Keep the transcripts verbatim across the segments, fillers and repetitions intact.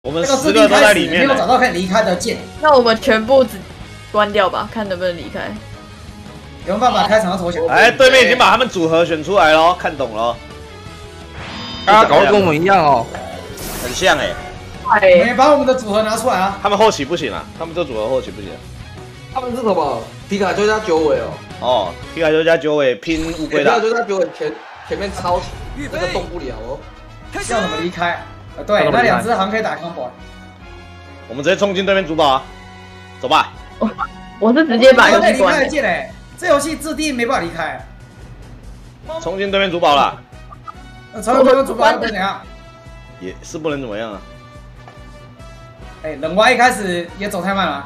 我们十个都在里面， 没有找到可以离开的键。 那我们全部只关掉吧，看能不能离开。 有没有办法开场投降？ 哎，对面已经把他们组合选出来了，看懂了。 啊，搞得跟我们一样哦， 很像哎。 哎，没把我们的组合拿出来啊！ 他们后期不行啊，他们这组合后期不行。 他们是什么？皮卡丘加九尾哦。 哦，皮卡丘加九尾拼乌龟的。 皮卡丘加九尾前前面超那个动不了哦。 要怎么离开？呃，对，那两只好像可以打 combo。我们直接冲进对面主堡啊！走吧。 我我是直接把游戏关了。 键嘞，这游戏制定没办法离开。 冲进对面主堡了。 那冲进对面主堡又不怎样？ 也是不能怎么样啊。 哎，冷蛙一开始也走太慢了，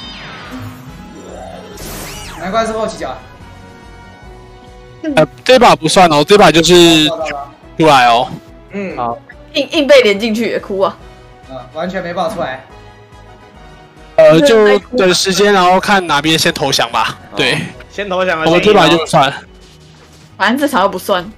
难怪是后期脚。 呃，这把不算哦，这把就是出来哦。 嗯， 好。 硬硬被连进去也哭啊！ 嗯，完全没爆出来。 呃，就等时间，然后看哪边先投降吧。对， 先投降了。 我们这把就不算， 反正这场又不算。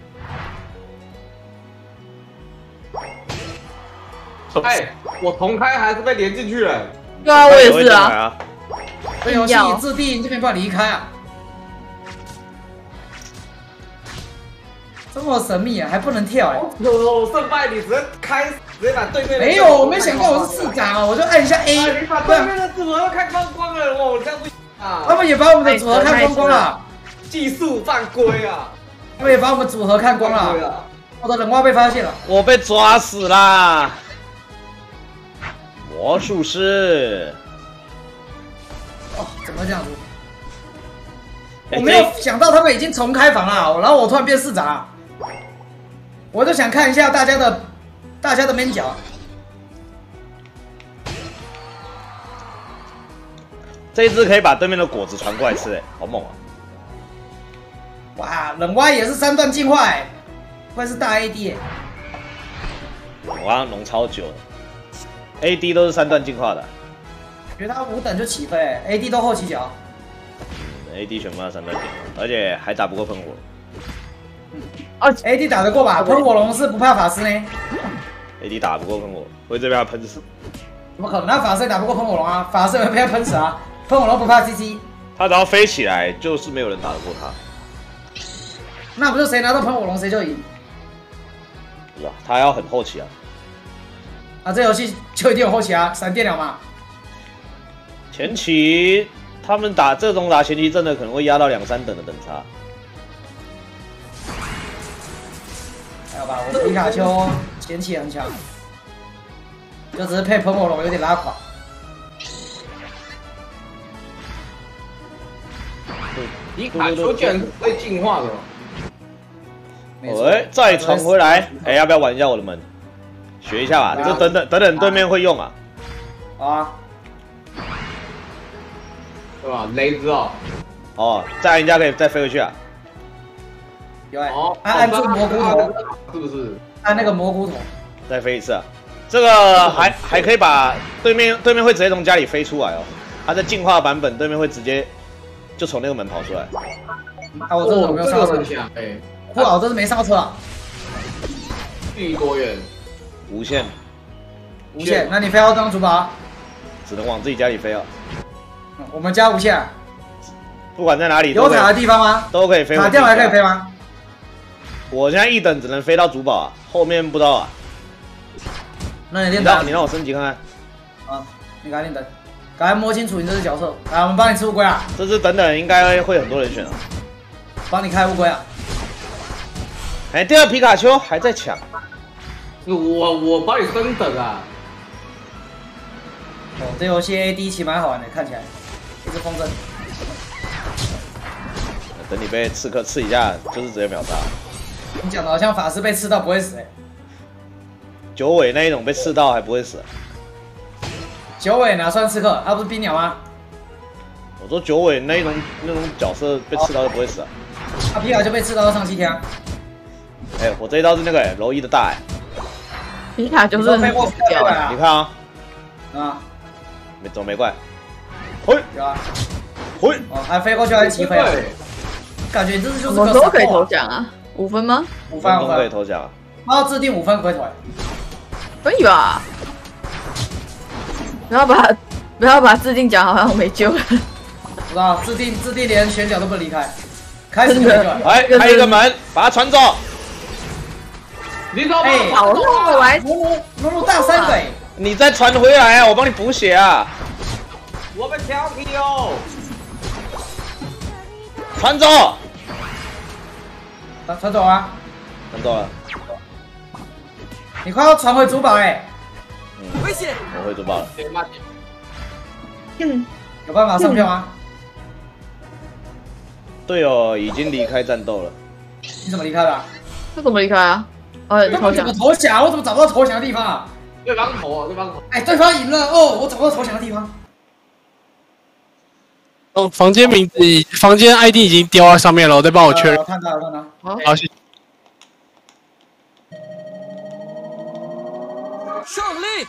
哎，我重开还是被连进去了。 对啊，我也是啊。 这游戏制定就没办法离开啊。这么神秘啊，还不能跳哎！ 有胜败你直接开，直接把对面。 没有，我没想过我是市长哦，我就按一下 A。 你把对面的组合都看光光了哦，这样不行啊！ 他们也把我们的组合看光光了， 技术犯规啊！ 他们也把我们组合看光了，我的冷蛙被发现了， 我被抓死啦！魔术师。 哦，怎么这样子？我没有想到他们已经重开房了，然后我突然变市长。我就想看一下大家的大家的面角。 这一只可以把对面的果子传过来吃，哎，好猛啊！ 哇，冷蛙也是三段进化，哎，会是大 A D 哎。 冷蛙农超久了 ，A D 都是三段进化的。 觉得他五等就起飞 ，A D 都后起脚。 A D 全部要三段进化，而且还打不过喷火。 哦 ，A D 打得过吧？喷火龙是不怕法师呢 ？A D 打不过喷火，会这边喷死。 怎么可能？那法师也打不过喷火龙啊？法师会被他喷死啊？喷火龙不怕 C C， 他只要飞起来，就是没有人打得过他。 那不是谁拿到喷火龙谁就赢？ 不是啊，他要很后期啊。 啊，这游戏就一定有后期啊，闪电了嘛。 前期他们打这种打前期真的可能会压到两三等的等差。 还有吧，我皮卡丘前期很强，就只是配喷火龙有点拉垮。 皮卡丘居然是会进化的。 哎，再传回来，哎，要不要玩一下我的门？学一下吧，这等等等等对面会用啊。 啊。 对吧？雷之哦。 哦，再按人家可以再飞回去啊。 有哎，按按住蘑菇头， 是不是？ 按那个蘑菇头， 再飞一次啊。这个还还可以把对面对面会直接从家里飞出来哦。他在进化版本对面会直接就从那个门跑出来。 啊，我这有没有上车？ 哎， 哇，我这是没上车啊。 距离多远？ 无限。 无限？那你飞到当主堡？ 只能往自己家里飞哦。 我们家无限， 不管在哪里有塔的地方吗？ 都可以飞。 塔掉还可以飞吗？ 我现在一等只能飞到主堡啊，后面不知道啊。 那你练等， 你让我升级看看。 啊，你赶紧等，赶快摸清楚你这只角色。来，我们帮你吃乌龟啊。 这只等等应该会很多人选啊。 帮你开乌龟啊。 哎，第二皮卡丘还在抢。 我我帮你升等啊。 哦，这游戏 A D 其实蛮好玩的，看起来一只风筝。 等你被刺客刺一下，就是直接秒杀。 你讲的好像法师被刺到不会死哎、欸。 九尾那一种被刺到还不会死、啊。 九尾哪算刺客？他、啊、不是冰鸟吗？ 我说九尾那一种那种角色被刺到就不会死啊。 他、啊、皮卡就被刺到上西天、啊。 哎、欸，我这一刀是那个哎、欸，柔一的大哎、 欸。皮卡就是很屌啊！你看啊， 啊。 没走没怪，嘿， 有啊， 嘿， 哦，还飞过去还起飞，感觉这是就是我都可以投降啊，五分吗？ 五分， 五分可以投降啊， 他要制定五分回头， 可以吧？ 不要把不要把制定讲好像我没救了。 不知道制定制定连选角都不离开，开始就没救了。 来开一个门，把他传走。 你走吧， 哎好弄我来， 努努努努大三个哎， 你再传回来啊，我帮你补血啊。 我被调皮哦。 传走， 传传走啊！ 传走了。 你快要传回主堡哎， 嗯，危险！我回主堡了。 嗯， 有办法上票吗？ 队友已经离开战斗了。 你怎么离开的？ 他怎么离开啊？哦，投降对方怎么。投降？我怎么找不到投降的地方啊？ 对方投啊，对方投。 哎，对方赢了哦，我找不到投降的地方。 哦，房间名字、房间 I D 已经丢在上面了，我再帮我确认呃。看到了，看到了。 好， 好，谢谢。 胜利！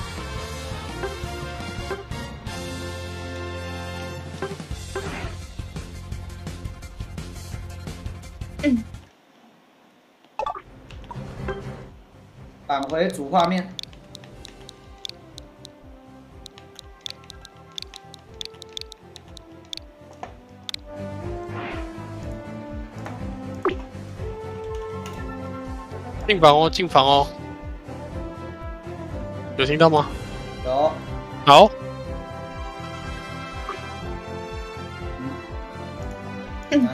嗯， 返回主画面。 进房哦，进房哦。有听到吗？ 有。 好。 嗯。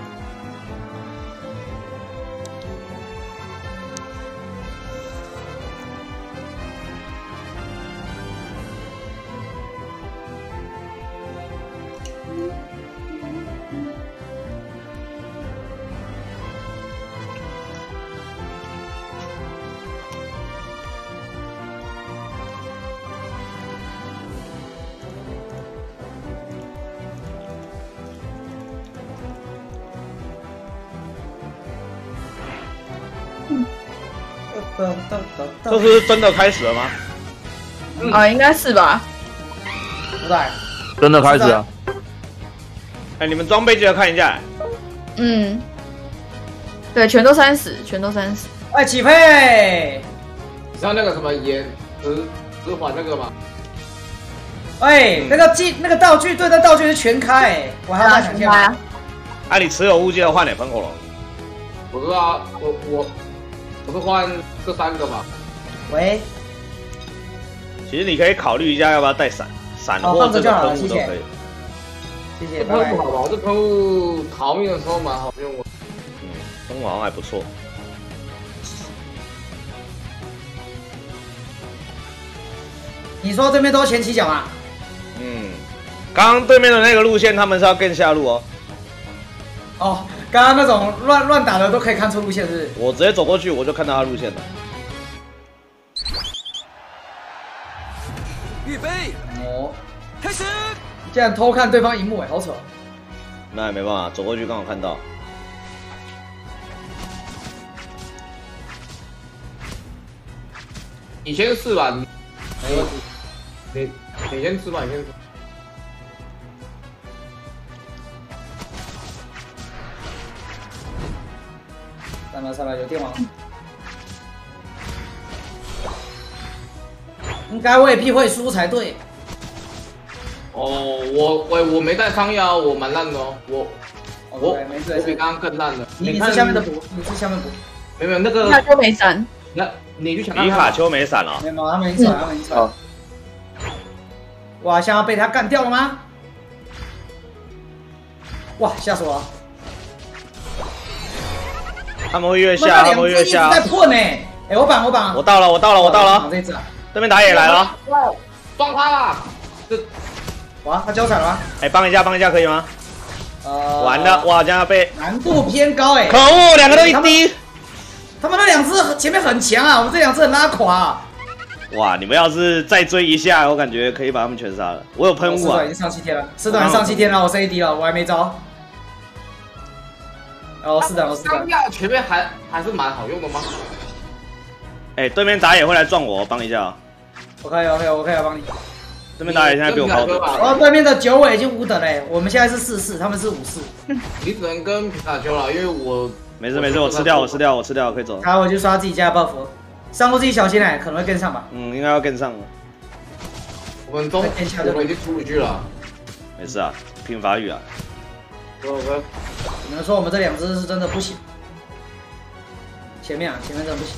这是真的开始了吗？ 啊，应该是吧。 不在。 真的开始啊！ 哎，你们装备记得看一下。 嗯，对，全都三十，全都三十。 哎，起配。 像那个什么岩直直环那个吗？ 哎，那个技那个道具，对，那道具是全开，哎，我还要再想下。 啊，你持有物记得换哪喷火龙？ 我知道啊，我我我是换这三个嘛。 喂。 其实你可以考虑一下要不要带伞，伞或这个喷雾都可以。 谢谢。 这喷雾好吧，这喷雾逃命的时候蛮好用的。 嗯，喷雾好像还不错。 你说这边都是前期角啊？ 嗯，刚刚对面的那个路线他们是要更下路哦。 哦，刚刚那种乱乱打的都可以看出路线，是不是？ 我直接走过去，我就看到他路线了。 预备， 哦， 开始！ 竟然偷看对方荧幕，哎，好丑。 那也没办法，走过去刚好看到。 你先试吧，你你你先吃吧，你先吃。 上来上来，有电王。应该未必会输才对。 哦，我我我没带伤药，我蛮烂的哦，我我没事， 我比刚刚更烂了。 你你是下面的补，你是下面补。 没有没有那个。 他就没闪。 那你去抢皮卡丘没闪了。 没有，他没闪，他没闪。哇，想要被他干掉了吗？哇，吓死我了！ 他们会越下，他们会越下。 在破呢！哎，我绑我绑。 我到了，我到了，我到了。对面打野来了。 撞他了！这， 哇，他交闪了吗？ 哎，帮一下，帮一下可以吗？ 呃， 完了，我好像要被。 难度偏高哎！ 可恶，两个都一滴。 他们那两只前面很强啊，我们这两只很拉垮、啊。 哇，你们要是再追一下，我感觉可以把他们全杀了。我有喷雾啊， 已经上七天了，四段上七天了，我是 A D 了，我还没招。哦，是的，我是的。 当下前面还还是蛮好用的吗？ 哎，对面打野会来撞我，帮一下。 我可以，我可以，我可以帮你。 对面打野现在比我高等。 哦，对面的九尾已经五等嘞，我们现在是四四，他们是五四。 你只能跟皮卡丘了，因为我。 没事没事，我吃掉我吃掉我吃掉，可以走。 好，我就刷自己家的 buff，上路自己小心哎，可能会跟上吧。 嗯，应该要跟上了。 我我们中我们已经出去了。 没事啊，拼发育啊。 哥哥， 只能说我们这两只是真的不行。前面啊，前面真的不行。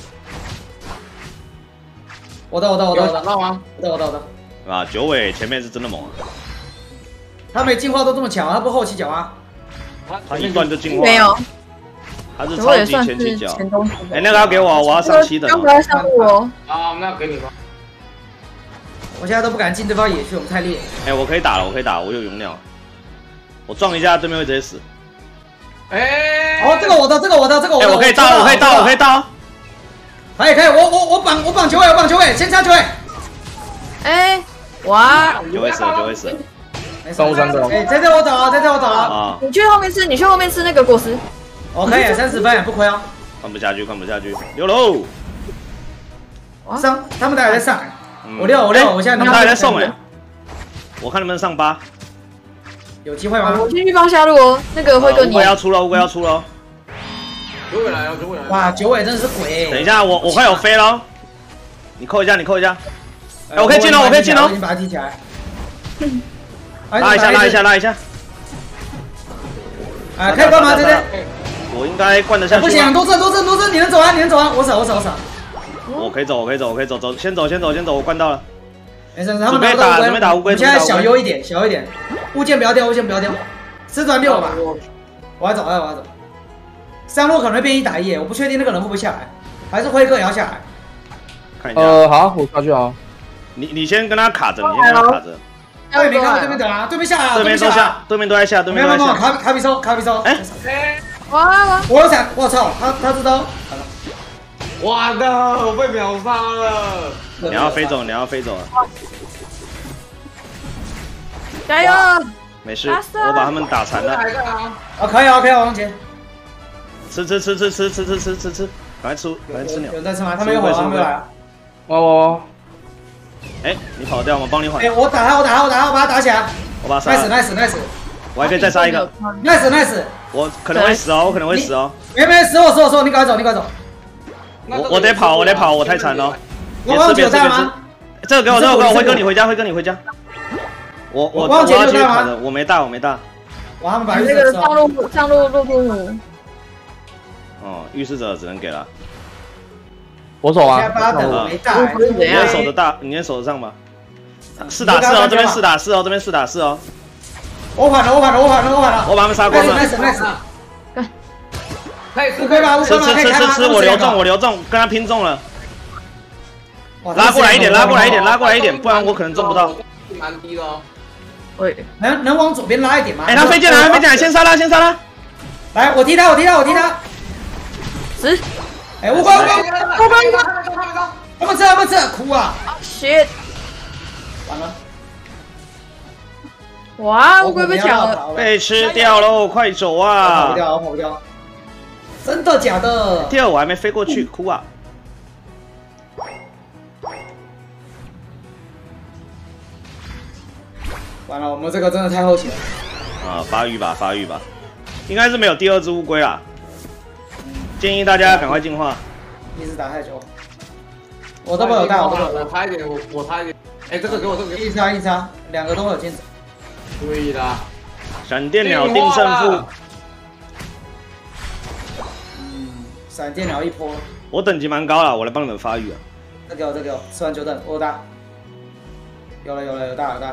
我的我的我的我的， 到吗？ 我的我的我的。 啊，九尾前面是真的猛啊！ 他没进化都这么强，他不后期脚啊？ 他一段就进化。 没有， 他是超级前期脚。 前中期。 哎，那个要给我，我要上七等。 刚回来上路哦。 啊，那给你吧。 我现在都不敢进对方野区，我们太烈。 哎，我可以打了，我可以打，我有容量。我撞一下，对面会直接死。 哎， 哦，这个我的，这个我的，这个我的。 哎，我可以到，我可以到，我可以到。 可以可以，我我我绑我绑九尾，我绑九尾，先插九尾。 哎，哇！ 九尾死了，九尾死了。 上路三个。哎，在这我走啊，在这我走啊。 啊。 你去后面吃，你去后面吃那个果实。 我可以，三十分不亏哦。 看不下去，看不下去，溜喽。 上，他们大概在上。我六我六，我现在他们大概在送哎。我看能不能上八。 有机会吗？ 我继续放下路哦，那个会跟你。 乌龟要出了，乌龟要出了。 九尾来了，九尾来了。 哇，九尾真的是鬼。 等一下，我我快有飞了。你扣一下，你扣一下。哎，我可以进了，我可以进了。 我已经把它提起来。 拉一下，拉一下，拉一下。 哎，可以干嘛？对对。 我应该灌得下去。 不行，多阵多阵多阵，你能走啊？你能走啊？我守我守我守。 我可以走，我可以走，我可以走，走，先走，先走，先走，我灌到了。 没事，他们准备打，准备打乌龟。 现在小优一点，小优一点，物件不要掉，物件不要掉。吃团六吧，我要走，我要走。上路可能会变一打一，我不确定那个人会不会下来，还是辉哥也要下来。 看一下。 呃，好，我下去啊。 你你先跟他卡着，你先跟他卡着。 对面看对面等啊，对面下来， 对面都下，对面都在下，对面都在下。 卡卡比收，卡比收。 哎， 哇哇！ 我有闪，我操，他他知道。 哇的，我被秒杀了！ 你要飞走，你要飞走了。 加油！ 没事，我把他们打残了。 啊，可以啊，可以啊，王杰。 吃吃吃吃吃吃吃吃吃吃，赶快出，赶快吃鸟。 有人在吃吗？他没有火，他没有来。 哇哇哇！ 哎，你跑掉，我帮你缓。 哎，我打他，我打他，我打他，我把他打起来。 我把他杀了。 nice nice nice。 我还可以再杀一个。 nice nice。 我可能会死哦，我可能会死哦。 没没，死我死我死我，你赶快走，你赶快走。 我我得跑，我得跑，我太惨了。 我忘记有在吗？ 这个给我，这个给我，辉哥你回家，辉哥你回家。我我我要继续跑的，我没大，我没大。 我他们把那个上路上路路路姆。 哦，预示者只能给了。 我走啊。 你先守着大，你先守着上吧。四打四哦，这边四打四哦，这边四打四哦。 我反了，我反了，我反了，我反了。 我把他们杀光了。 nice nice。 不可以吧？ 吃吃吃吃吃，我留中，我留中，跟他拼中了。拉过来一点，拉过来一点，拉过来一点，不然我可能中不到。 蛮低的哦。 喂， 能能往左边拉一点吗？ 哎，他飞进来，他飞进来，先杀他，先杀他。 来，我踢他，我踢他，我踢他。 死！ 哎，乌龟，乌龟，乌龟，乌龟，他们吃，他们吃，哭啊 ！shit！ 完了。 哇，乌龟被抢了， 被吃掉喽！快走啊！ 跑不掉，跑不掉。真的假的？ 第二我还没飞过去，哭啊！ 完了，我们这个真的太后期了。 啊，发育吧，发育吧，应该是没有第二只乌龟啦。建议大家赶快进化。 一直打太久。我都没有带，我都没有带。 我差一点，我我差一点。哎，这个给我，这个给我。 一插一插，两个都有坚持。 对的。 闪电鸟定胜负。 嗯，闪电鸟一波。 我等级蛮高了，我来帮你们发育啊。 这给我，这给我，吃完九等，我有大。有了有了有大有大。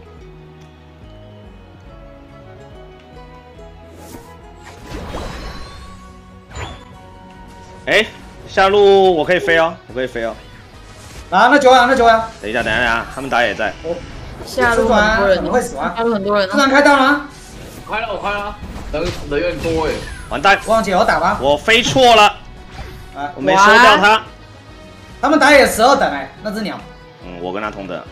哎，下路我可以飞哦，我可以飞哦。 啊，那九啊，那九啊。 等一下，等一下，等一下，他们打野在。 下路很多人， 你会死吗？ 下路很多人。 突然开到了。 开了，我开了。人人有点多哎。 完蛋！ 忘记我打吗？ 我飞错了。啊，我没收掉他。 他们打野十二等哎，那只鸟。 嗯，我跟他同等。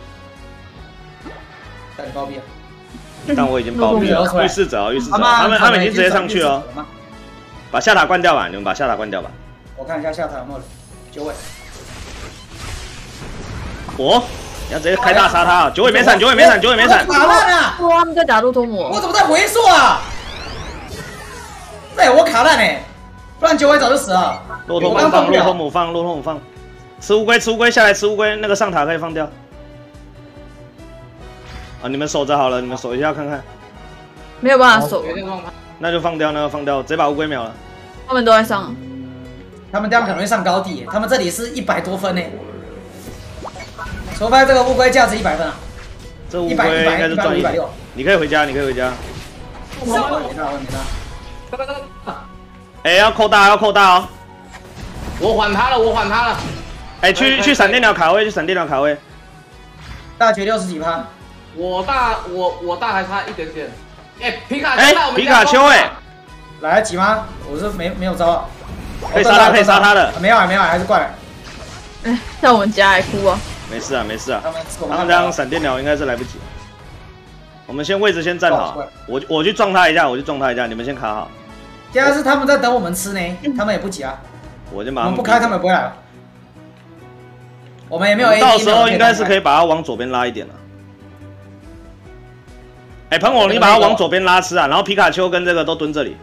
但你暴毙了。 但我已经暴毙了。预示者，预示者，他们他们已经直接上去了。把下塔关掉吧，你们把下塔关掉吧。 我看一下下塔有没有人。九尾。 我，你要直接开大杀他啊！九尾没闪，九尾没闪，九尾没闪。 打烂了！ 哇，他们在打路托姆。 我怎么在回溯啊？对，我卡烂哎，不然九尾早就死了。 骆驼母放，骆驼母放，骆驼母放。吃乌龟，吃乌龟，下来吃乌龟，那个上塔可以放掉。 啊，你们守着好了，你们守一下看看。 没有办法守， 那就放掉，那就放掉，直接把乌龟秒了。 他们都在上。 他们这样可能会上高地耶，他们这里是一百多分呢。除非这个乌龟价值一百分啊。 这乌龟应该是赚一百六。你可以回家，你可以回家。 没他，没他。 哎，要扣大，要扣大哦。 我缓他了，我缓他了。 哎，去去闪电鸟卡位，去闪电鸟卡位。 大绝六十几趴。 我大我我大还差一点点。哎，皮卡哎，皮卡丘哎， 来得及吗？我是没没有招啊。 可以杀他，可以杀他的。 没有啊，没有啊，还是怪了。 哎，像我们家还哭啊。 没事啊，没事啊。 他们他们这样闪电鸟应该是来不及。我们先位置先站好，我我去撞他一下，我去撞他一下，你们先卡好。 现在是他们在等我们吃呢，他们也不急啊。 我就马上我们不开，他们也不会来了。我们也没有 A D， 到时候应该是可以把它往左边拉一点了。哎，喷火龙，你把它往左边拉吃啊，然后皮卡丘跟这个都蹲这里。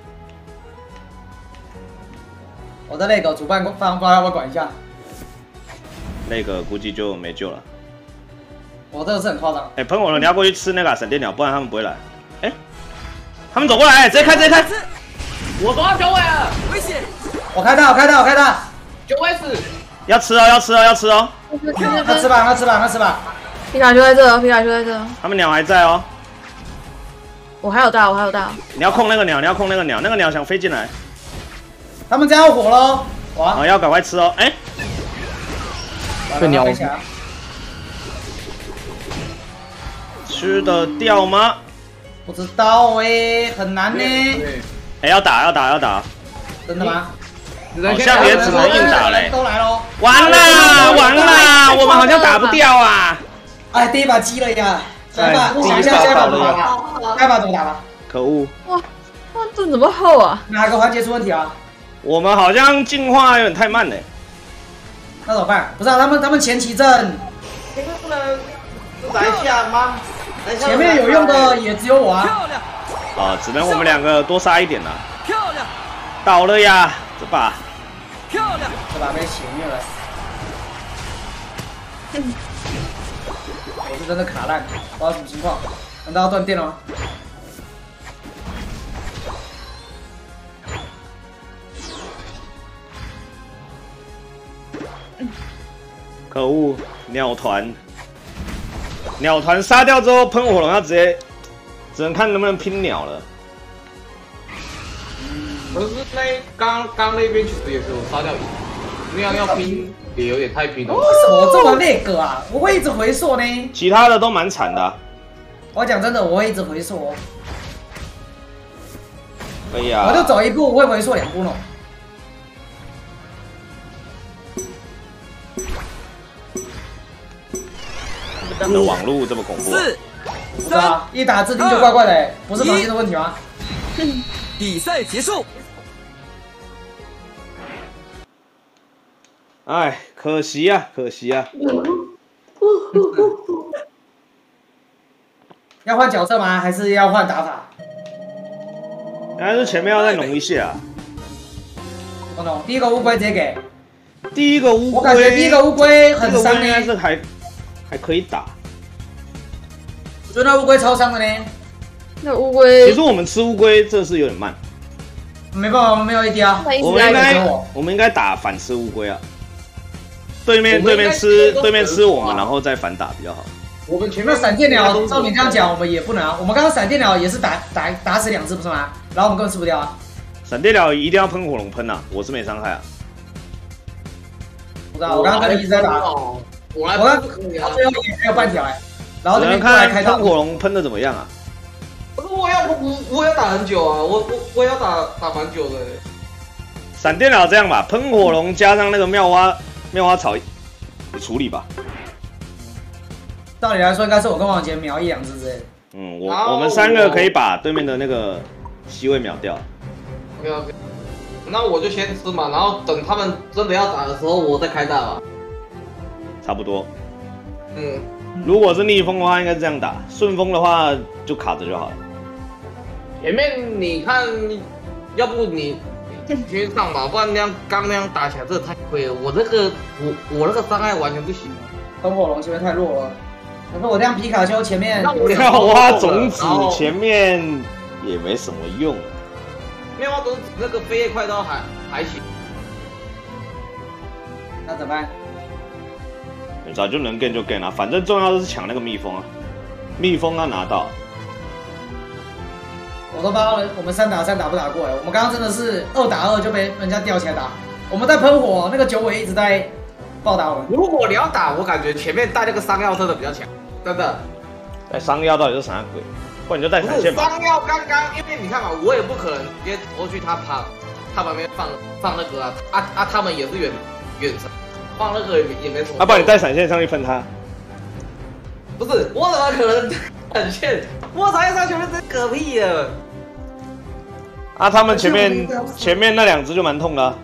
我的那个主办方要不要管一下？ 那个估计就没救了。 我这个是很夸张。 哎，喷火龙，你要过去吃那个闪电鸟，不然他们不会来。哎，他们走过来，直接开，直接开。 我抓九尾了，危险！ 我开大，我开大，我开大。 九尾死。 要吃哦，要吃哦，要吃哦。 他吃吧，他吃吧，他吃吧。 皮卡丘在这，皮卡丘在这。 他们鸟还在哦。 我还有大，我还有大。 你要控那个鸟，你要控那个鸟，那个鸟想飞进来。 他们这样要火喽！哇！ 啊，要赶快吃哦！哎， 被鸟吃得掉吗？ 不知道哎，很难呢。 哎，要打，要打，要打！ 真的吗？ 好像也只能硬打嘞。 都来喽！ 完啦，完啦，我们好像打不掉啊！ 哎，第一把击了呀！下一把，想一下下一把怎么打吧？下一把怎么打吧？ 可恶！ 哇哇，这怎么厚啊？ 哪个环节出问题啊？ 我们好像进化有点太慢嘞。 那怎么办？不是啊，他们他们前期阵， 你们不能来一下吗？ 前面有用的也只有我啊。 啊，只能我们两个多杀一点了。 漂亮！ 倒了呀，这把。 漂亮！ 这把被血虐了。我是真的卡烂，不知道什么情况？难道要断电了吗？ 可恶，鸟团！鸟团杀掉之后，喷火龙要直接，只能看能不能拼鸟了。 可是那刚刚那边其实也是我杀掉一个，那样要拼也有点太拼了。 为什么我这么那个啊？我会一直回溯呢？ 其他的都蛮惨的、啊。 我讲真的，我会一直回溯哦。 哎呀， 我就走一步，我会回溯两步呢。 你的网路这么恐怖、啊？ 是，是啊，一打制定就怪怪的、欸，不是房间的问题吗？ 比赛结束。 哎，可惜啊，可惜啊。 要换角色吗？还是要换打法？ 还是前面要再弄一下、啊。 不懂，第一个乌龟直接给。 第一个乌龟， 我感觉第一个乌龟很伤呢， 应该是还还可以打。 我觉得那乌龟超伤的呢。 那乌龟， 其实我们吃乌龟这是有点慢。 没办法，我们没有 A D 啊。 我们应该我们应该打反吃乌龟啊。对面对面吃对面吃我们，然后再反打比较好。 我们前面闪电鸟，照你这样讲，我们也不能啊。我们刚刚闪电鸟也是打打打死两只，不是吗？然后我们根本吃不掉啊。 闪电鸟一定要喷火龙喷啊，我是没伤害啊。 不知道，我刚刚跟你一直在打。 我来， 我刚最后也还有半条哎。然后这边过来开喷火龙喷的怎么样啊？ 可是我要我我要打很久啊，我我我要打打蛮久的。 闪电鸟这样吧，喷火龙加上那个妙蛙妙蛙草，你处理吧。 照理来说，应该是我跟王杰秒一两只之类的。 嗯，我我们三个可以把对面的那个西位秒掉。 OK OK， 那我就先吃嘛，然后等他们真的要打的时候，我再开大吧。 差不多。 嗯， 如果是逆风的话，应该这样打；顺风的话就卡着就好了。 前面你看，要不你先上吧，不然那样刚那样打起来真的太亏了。我这个我我那个伤害完全不行。 喷火龙前面太弱了。 可是我这样皮卡丘前面妙蛙种子前面也没什么用。 妙蛙种子那个飞叶快刀还还行。 那怎么办？ 你早就能 get 就 get 了，反正重要的是抢那个蜜蜂啊，蜜蜂要拿到。 我都不知道我们三打三打不打过哎，我们刚刚真的是二打二就被人家吊起来打，我们在喷火，那个九尾一直在暴打我们。 如果你要打，我感觉前面带那个商药真的比较强，真的。 带商药到底是啥鬼？不然你就带闪现吧。 商药刚刚，因为你看嘛，我也不可能直接过去他旁他旁边放放那个啊啊啊，他们也是远远程，放那个也也没什么。 啊，不然你带闪现上去喷他。 不是，我怎么可能闪现？我闪现上去是嗝屁的。 啊，他们前面前面那两只就蛮痛的、啊。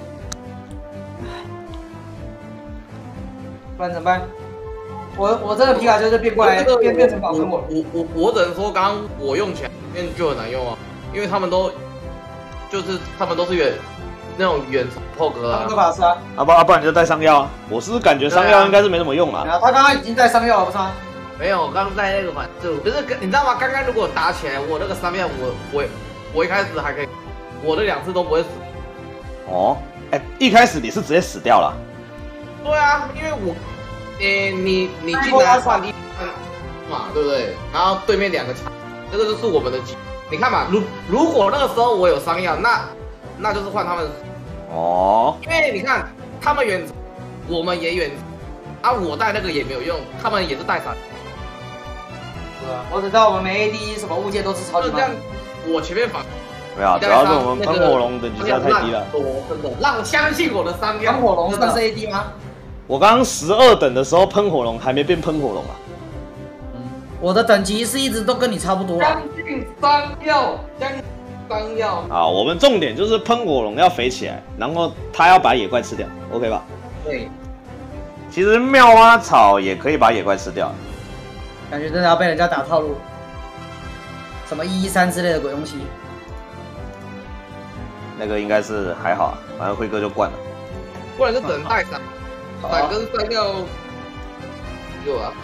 不然怎么办？我我这个皮卡丘就变过来，变变成保存我。 我我我只能说，刚刚我用起来面就很难用啊，因为他们都就是他们都是远那种远程破格啊。 他们都法师啊。 啊不啊不然你就带伤药啊。我是感觉伤药应该是没什么用啊。 啊，他刚刚已经带伤药了，不是吗？ 没有，刚刚在那个反就不是你知道吗？刚刚如果打起来，我那个三面我我我一开始还可以，我那两次都不会死。 哦，哎、欸，一开始你是直接死掉了。 对啊，因为我。诶、欸，你你进来换地嘛，对不对？然后对面两个抢，这个就是我们的机。你看嘛，如如果那个时候我有伤药，那那就是换他们。 哦。因为你看他们远，我们也远，啊，我带那个也没有用，他们也是带闪。 对啊，我只知道我们没 A D， 什么物件都是超级慢。 我前面反。 没有，主要是我们喷火龙等级下太低了。 真的，让我相信我的伤药。 喷火龙算是 A D 吗？ 我刚刚十二等的时候喷火龙还没变喷火龙啊。 嗯，我的等级是一直都跟你差不多。 将近三药，将近三药。 啊，我们重点就是喷火龙要肥起来，然后他要把野怪吃掉 ，OK 吧？ 对。 其实妙蛙草也可以把野怪吃掉。 感觉真的要被人家打套路，什么一一三之类的鬼东西。 那个应该是还好，反正辉哥就惯了。 不然就只能带闪。闪跟三药有啊，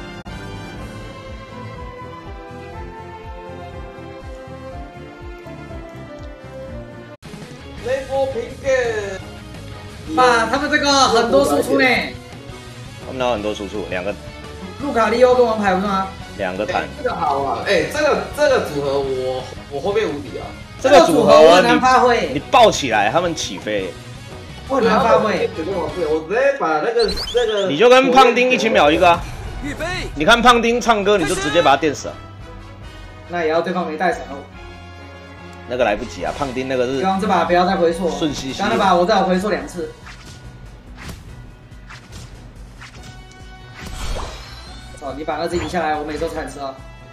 雷波平给， 爸，他们这个很多输出呢。 他们有很多输出，两个。 路卡利欧跟王牌不是吗？ 两个弹。 这个好啊，哎，这个这个组合我我后面无敌啊。 这个组合我很难发挥。 你抱起来，他们起飞。 我很难发挥， 我直接把那个那个， 你就跟胖丁一起秒一个啊！你看胖丁唱歌，你就直接把他电死了。 那也要对方没带闪哦。 那个来不及啊，胖丁那个是。 刚刚这把不要再回溯， 顺西西。 刚刚那把我再回溯两次。操！你把那只赢下来，我每周才吃啊。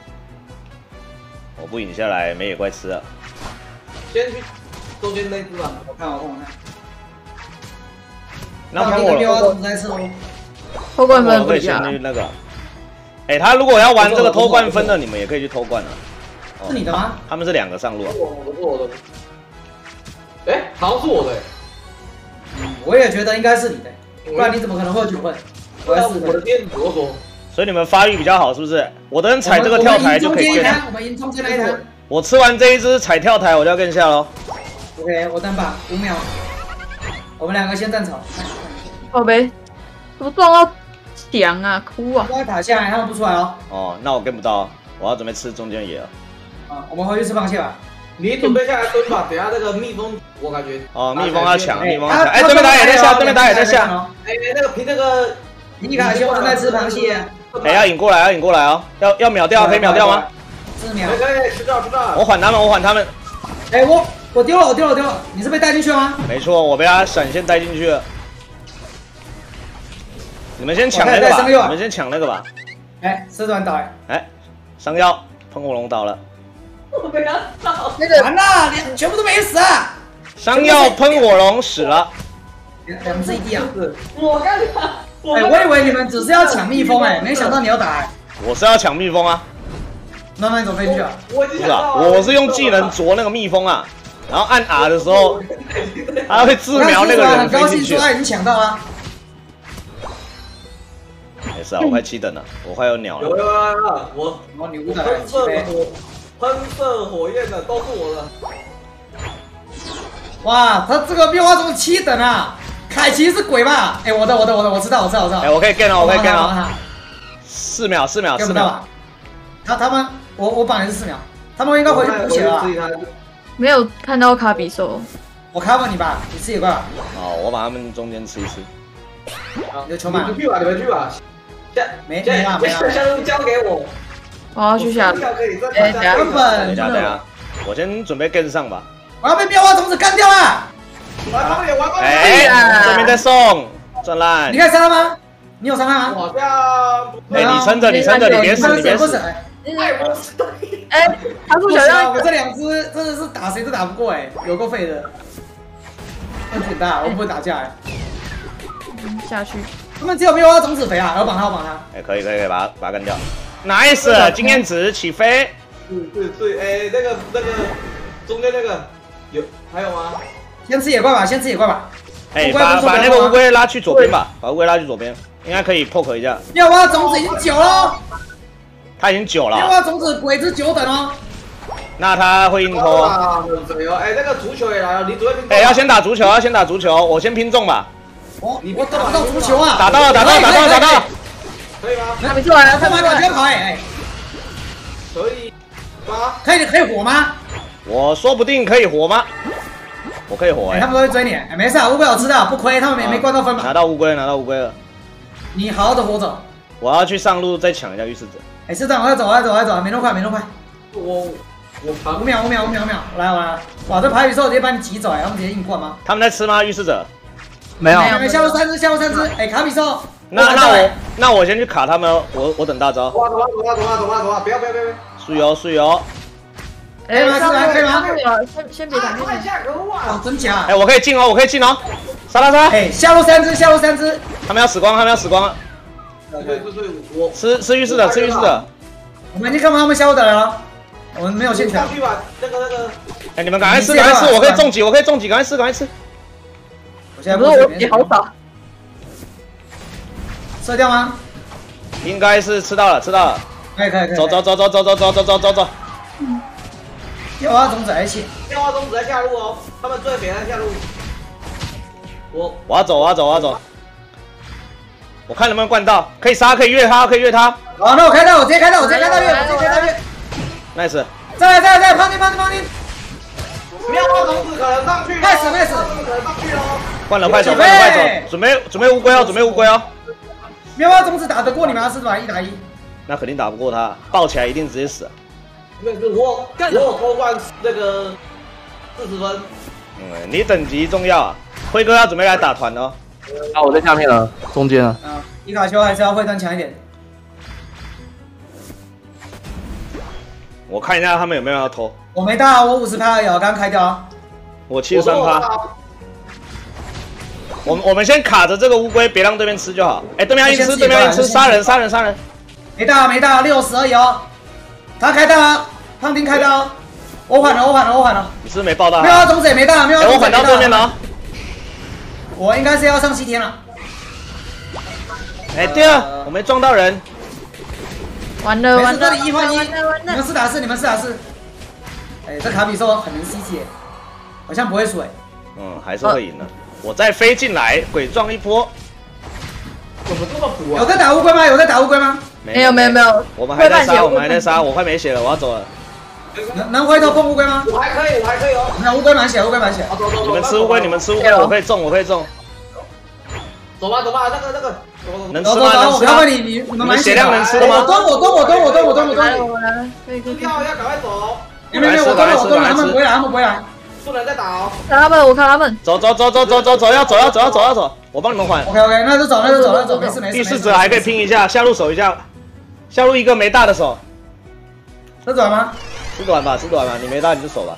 我不赢下来，没野怪吃了。 先去中间那只吧， 我看我看我看。 那喷火龙再吃哦。 偷灌分可以先去那个。哎，他如果要玩这个偷灌分的，你们也可以去偷灌啊。 是你的吗？ 他们是两个上路啊。 我是我的。哎，好像是我的。 我也觉得应该是你的，不然你怎么可能会有九分？我要四分。 我的电子我说。 所以你们发育比较好，是不是？我等踩这个跳台就可以变。 我们赢中间那一摊。 我吃完这一只踩跳台，我就要跟下喽。 OK， 我等把五秒。我们两个先站草。 宝贝，怎么撞到墙啊？哭啊！ 在塔下，他们不出来哦。 哦，那我跟不到，我要准备吃中间野了。 啊，我们回去吃螃蟹吧。 你准备下来蹲吧，等下那个蜜蜂，我感觉。 哦，蜜蜂要抢，蜜蜂要抢。哎，对面打野在下，对面打野在下。 哎，那个凭那个皮卡丘正在吃螃蟹。 哎，要引过来，要引过来哦，要要秒掉，可以秒掉吗？ 四秒。 可以，吃到吃到。 我缓他们，我缓他们。 哎，我我丢了，我丢了，丢了。你是被带进去了吗？ 没错，我被他闪现带进去了。你们先抢那个吧，你们先抢那个吧。 哎，射团倒哎。 哎，伤腰，喷火龙倒了。 我被他倒。 那个完了，连全部都没死啊！ 伤腰喷火龙死了。 两两只一地啊！ 我看他。 哎，我以为你们只是要抢蜜蜂哎，没想到你要打哎。 我是要抢蜜蜂啊。 那那你怎么飞进去啊？ 不是啊，我是用技能啄那个蜜蜂啊，然后按 R 的时候，它会自瞄那个人飞进去。 很高兴说他已经抢到了。 事啊，我快七等了，我快有鸟了。 有有有有，我我女巫的喷射火喷射火焰的都是我的。 哇，他这个妙蛙种子七等啊！凯奇是鬼吧？哎，我的我的我的，我知道我知道我知道。 哎，我可以 get 了，我可以 get 了。 了。 四秒，四秒，四秒跟不到吧。？他他们，我我绑的是四秒，他们应该回去补血了吧。 没有看到卡比兽， 我 cover 你吧，你吃野怪吧。 哦，我把他们中间吃一吃。 你的球满你们去吧，你们去吧。下没没啦没啦。 下路交给我。 我要去下。 可以再哎，等下根本等一下，等一下，我先准备 get 上吧。 我要被妙蛙种子干掉了！ 玩光点，玩光点。 哎，这边在送，赚烂你。可以杀他吗？你有伤害吗？ 好像。 哎，你撑着，你撑着，你别死，你别死。 哎，他不不行啊！ 想让我这两只真的是打谁都打不过哎，有够废的。问题很大，我不会打架哎。 下去。 他们只有妙蛙种子肥啊，我绑他，我绑他。 哎，可以可以可以，把它把它干掉。Nice， 经验值起飞。 对对对，哎，那个那个中间那个有还有吗？ 先吃野怪吧，先吃野怪吧。 哎，把把那个乌龟拉去左边吧，把乌龟拉去左边，应该可以 poke 一下。 妙蛙种子已经九了， 他已经九妙了， 蛙种子鬼子九等哦。 那他会硬拖。 啊，很贼哦！哎，那个足球也来了，你只会拼。 哎，要先打足球，要先打足球，我先拼中吧。 我我打不到足球啊！ 打到了，打到了，打到了，打到了。 可以吗？ 卡比兽来了， 干嘛感觉跑哎哎？ 可以吗？ 可以可以火吗？ 我说不定可以活吗？我可以活哎， 哎他。们都会追你，哎，没事啊，乌龟我知道，不亏，他们没没灌到分拿嘛。 到乌龟，拿到乌龟了。 你好好的活着。 我要去上路再抢一下御侍者。 哎，师长，我要走，我要走，我要走，没那么快，没那么快。 我我扛五秒，五秒，五秒，五秒，我来，我来。哇，这排比兽直接把你挤走，哎，他们直接硬灌吗？ 他们在吃吗？御侍者？ 没有， 哎，下路三只，下路三只，哎，卡比兽。 那那我那我先去卡他们哦，我我等大招。 走啊走啊走啊走啊走啊走啊！不要不要不要！ 输油输油。 哎，上路可以吗？先先别打，先别。 下可恶哦啊！， 真假哎，？我可以进哦，我可以进哦。杀他杀！ 哎，下路三只，下路三只。 他们要死光，他们要死光了。 对对对，我吃吃御侍者，吃御侍者。 我们已经看到他们下路的了，我们没有线权上。去吧，那个那个。 哎，你们赶快吃，赶快吃，我可以中几，我可以中几，赶快吃，赶快吃。 我现在不是我血好少。 射掉吗？ 应该是吃到了，吃到了。 可以可以可以。 走走走走走走走走走走走。 要挖种子还行。 电话中只在下路哦，他们最北在下路。我我要走，我要走，我要走。我看能不能灌到，可以杀，可以越他，可以越他。 好，那我开到，我直接开到，我直接开到月，我直接开到月。 nice。 再来再来再来，胖丁胖丁胖丁。 妙蛙种子可能上去了。 快死快死可能上去了。 换了快走，换了快走，准备准备乌龟哦，准备乌龟哦。 妙蛙种子打得过你吗？是吧？一打一。 那肯定打不过他，抱起来一定直接死。 那是我我有偷换那个四十分。 嗯，你等级重要啊。辉哥要准备来打团哦。 啊，我在下面了，中间了。 啊，皮卡丘还是要会端强一点。 我看一下他们有没有要偷。 我没大，我五十趴而已，我刚开掉啊。 我七十三趴。我们我们先卡着这个乌龟，别让对面吃就好。哎，对面要硬吃，对面要硬吃，杀人杀人杀人。 没大没大，六十而已哦。他开大啊，胖丁开大哦。我缓了我缓了我缓了。 你是不是没爆到？ 妙蛙种子也没大，妙蛙哎， 种子也没大。 我缓到对面了哦。 我应该是要上西天了。 哎，对了，我没撞到人。 完了没事， 完了这里一换一， 完了完你们了！ 四打四，你们四打四。哎，这卡比兽很能 C C， 好像不会输哎。 嗯，还是会赢的。我再飞进来，鬼撞一波。 怎么这么补啊？ 有在打乌龟吗？有在打乌龟吗？ 没有没有没有， 我们还在杀，我们还在杀，我快没血了，我要走了。 能能回头碰乌龟吗？ 我还可以，我还可以哦。 没有乌龟满血，乌龟满血。 好，走走走。 你们吃乌龟，你们吃乌龟，我可以中，我可以中。 走吧走吧，那个那个。 走走走， 能吃吗？能我吃吗？ 看看你你你们满血。 血量能吃的吗？ 我蹲我蹲我蹲我蹲我蹲我来了蹲。 我来了，可以可以可以。 要要赶快走， 没没没，我蹲了我蹲了，他们不会来，他们不会来。 不能再打哦。 看他们，我看他们。 走走走走走走走，要走要走要走要走，我帮你们缓。 OK OK，那就走那就走那就走，没事没事。 第四者还可以拼一下，下路守一下，下路一个没大的守。 这转吗？ 吃短吧，吃短吧，你没大你就守吧。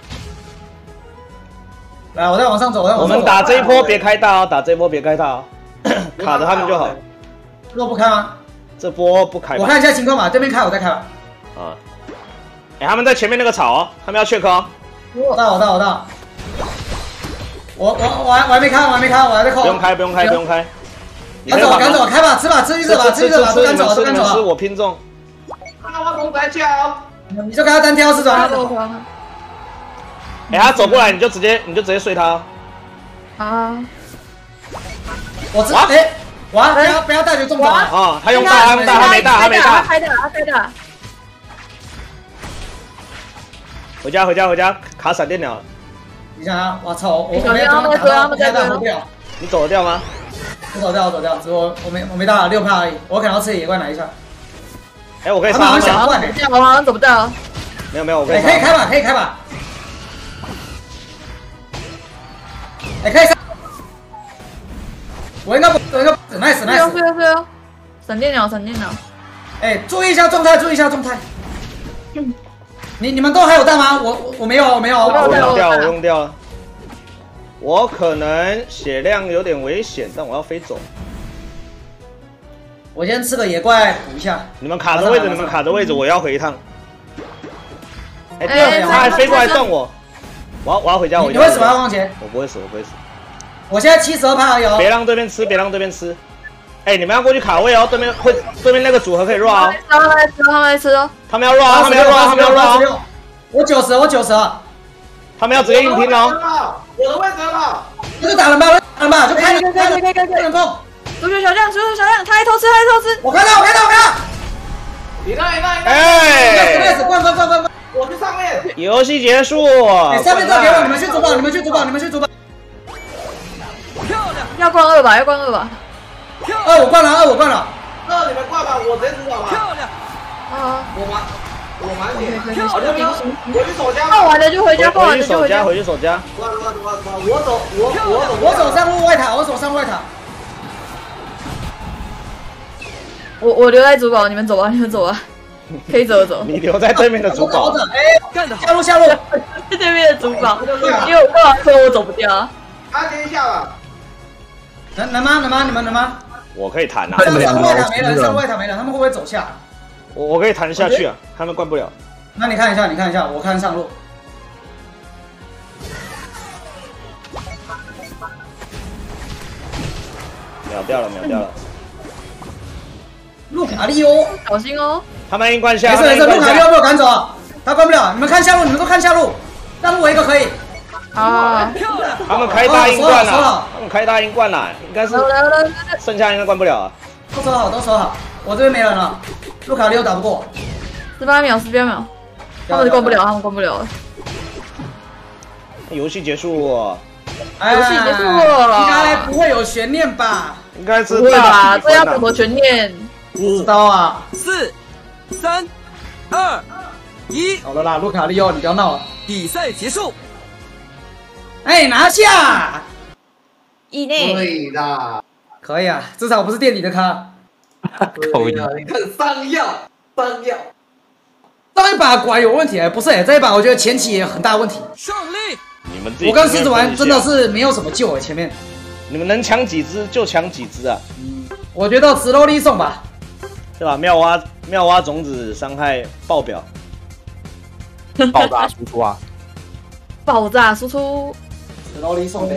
来，我再往上走，我再往上走。 我们打这一波别开大哦，打这一波别开大哦，卡着他们就好。 如果不开吗？ 这波不开吧。 我看一下情况吧，对面开我再开吧。 啊。哎，他们在前面那个草哦，他们要 check 哦。 我到我到我到。我我我还我还没开，我还没开，我还在扣。 不用开，不用开，不用开。 赶走赶走，开吧，吃吧，吃鱼者吧，吃鱼者吧，都赶走都赶走吃我拼中。 那我龙在叫， 你就跟他单挑是吧？ 哎，他走过来你就直接你就直接睡他。 啊！ 我知哎，哇，不要不要大局中招啊！他用大，他用大，他没大，他没大。 开的，他开的。 回家回家回家，卡闪电鸟。 你想啊，我操，我我没有打到，我开大不掉。 你走得掉吗？ 我走掉，我走掉，只我我没我没大六帕而已，我可能要吃野怪拿一下。 哎，我可以杀他。 小怪，我好像走不到。 没有没有，我可以。 可以开吧，可以开吧。哎，可以杀。我应该不，我应该 nice nice。 是哦是哦，闪电鸟闪电鸟。 哎，注意一下状态，注意一下状态。你你们都还有蛋吗？我我我没有，我没有， 我用掉，我用掉了。我可能血量有点危险，但我要飞走。 我先吃个野怪补一下。 你们卡着位置，你们卡着位置，我要回一趟。哎，他还飞过来瞪我，我要我要回家，我你会死吗，王杰？ 我不会死，我不会死。 我现在七十二趴而已。 别让对面吃，别让对面吃。哎，你们要过去卡位哦，对面会对面那个组合可以 run 哦。 他们来吃，他们来吃哦。 他们要 run 啊，他们要 run， 他们要 run。 我九十，我九十。 他们要直接硬拼哦。 我的位置很好。 那就打人吧，打人吧，就开了，开了，开了，不能碰。 足球小将，足球小将，他还偷吃，他还偷吃。 我看到，我看到，我看到。 你那，你那，你那。 哎。 灌灌灌灌灌。 我去上面。 游戏结束。 哎，上面这给我，你们去主堡，你们去主堡，你们去主堡。 漂亮。要灌二吧，要灌二吧。 二我灌了，二我灌了。 二你们灌吧，我直接主堡吧。 漂亮。啊。 我满，我满点。好的，回去守家。 放完了就回家，放完了就回家。 回去守家。 我我我我走，我我走， 我走上路外塔，我走上路外塔。 我我留在主堡，你们走吧，你们走吧，可以走走。 你留在对面的主堡。 哎，下路下路， 对面的主堡，因为我过来说我走不掉。 他接一下吧。 能能吗？能吗？你们能吗？ 我可以弹啊。 上路外塔没人，上路外塔没人，他们会不会走下？ 我我可以弹下去啊，他们灌不了。 那你看一下，你看一下，我看上路。 秒掉了，秒掉了。 路卡利欧， 小心哦！ 他们硬灌下， 没事没事，路卡利欧被我赶走，他关不了。你们看下路，你们都看下路，上路我一个可以。 啊！ 他们开大硬灌了，他们开大硬灌了，应该是剩下应该灌不了啊。 都守好，都守好，我这边没人了，路卡利欧打不过。 十八秒，十八秒，他们灌不了，他们灌不了。 游戏结束。 游戏结束， 应该不会有悬念吧？ 应该是不会吧？这要怎么悬念？ 不知道啊。 四、三、二、一， 好了啦，路卡利欧，你不要闹了。 比赛结束。 哎，拿下！ 以内。 对的。 可以啊，至少不是店里的咖。 可以啊，你看上药，上药。 上一把果然有问题哎，不是哎，这一把我觉得前期也有很大问题。 胜利！ 你们自己。 我跟狮子丸真的是没有什么救哎，前面。 你们能抢几只就抢几只啊！ 嗯，我觉得直罗力送吧， 对吧？妙蛙妙蛙种子伤害爆表， 爆炸输出啊！ 爆炸输出， 直罗力送的。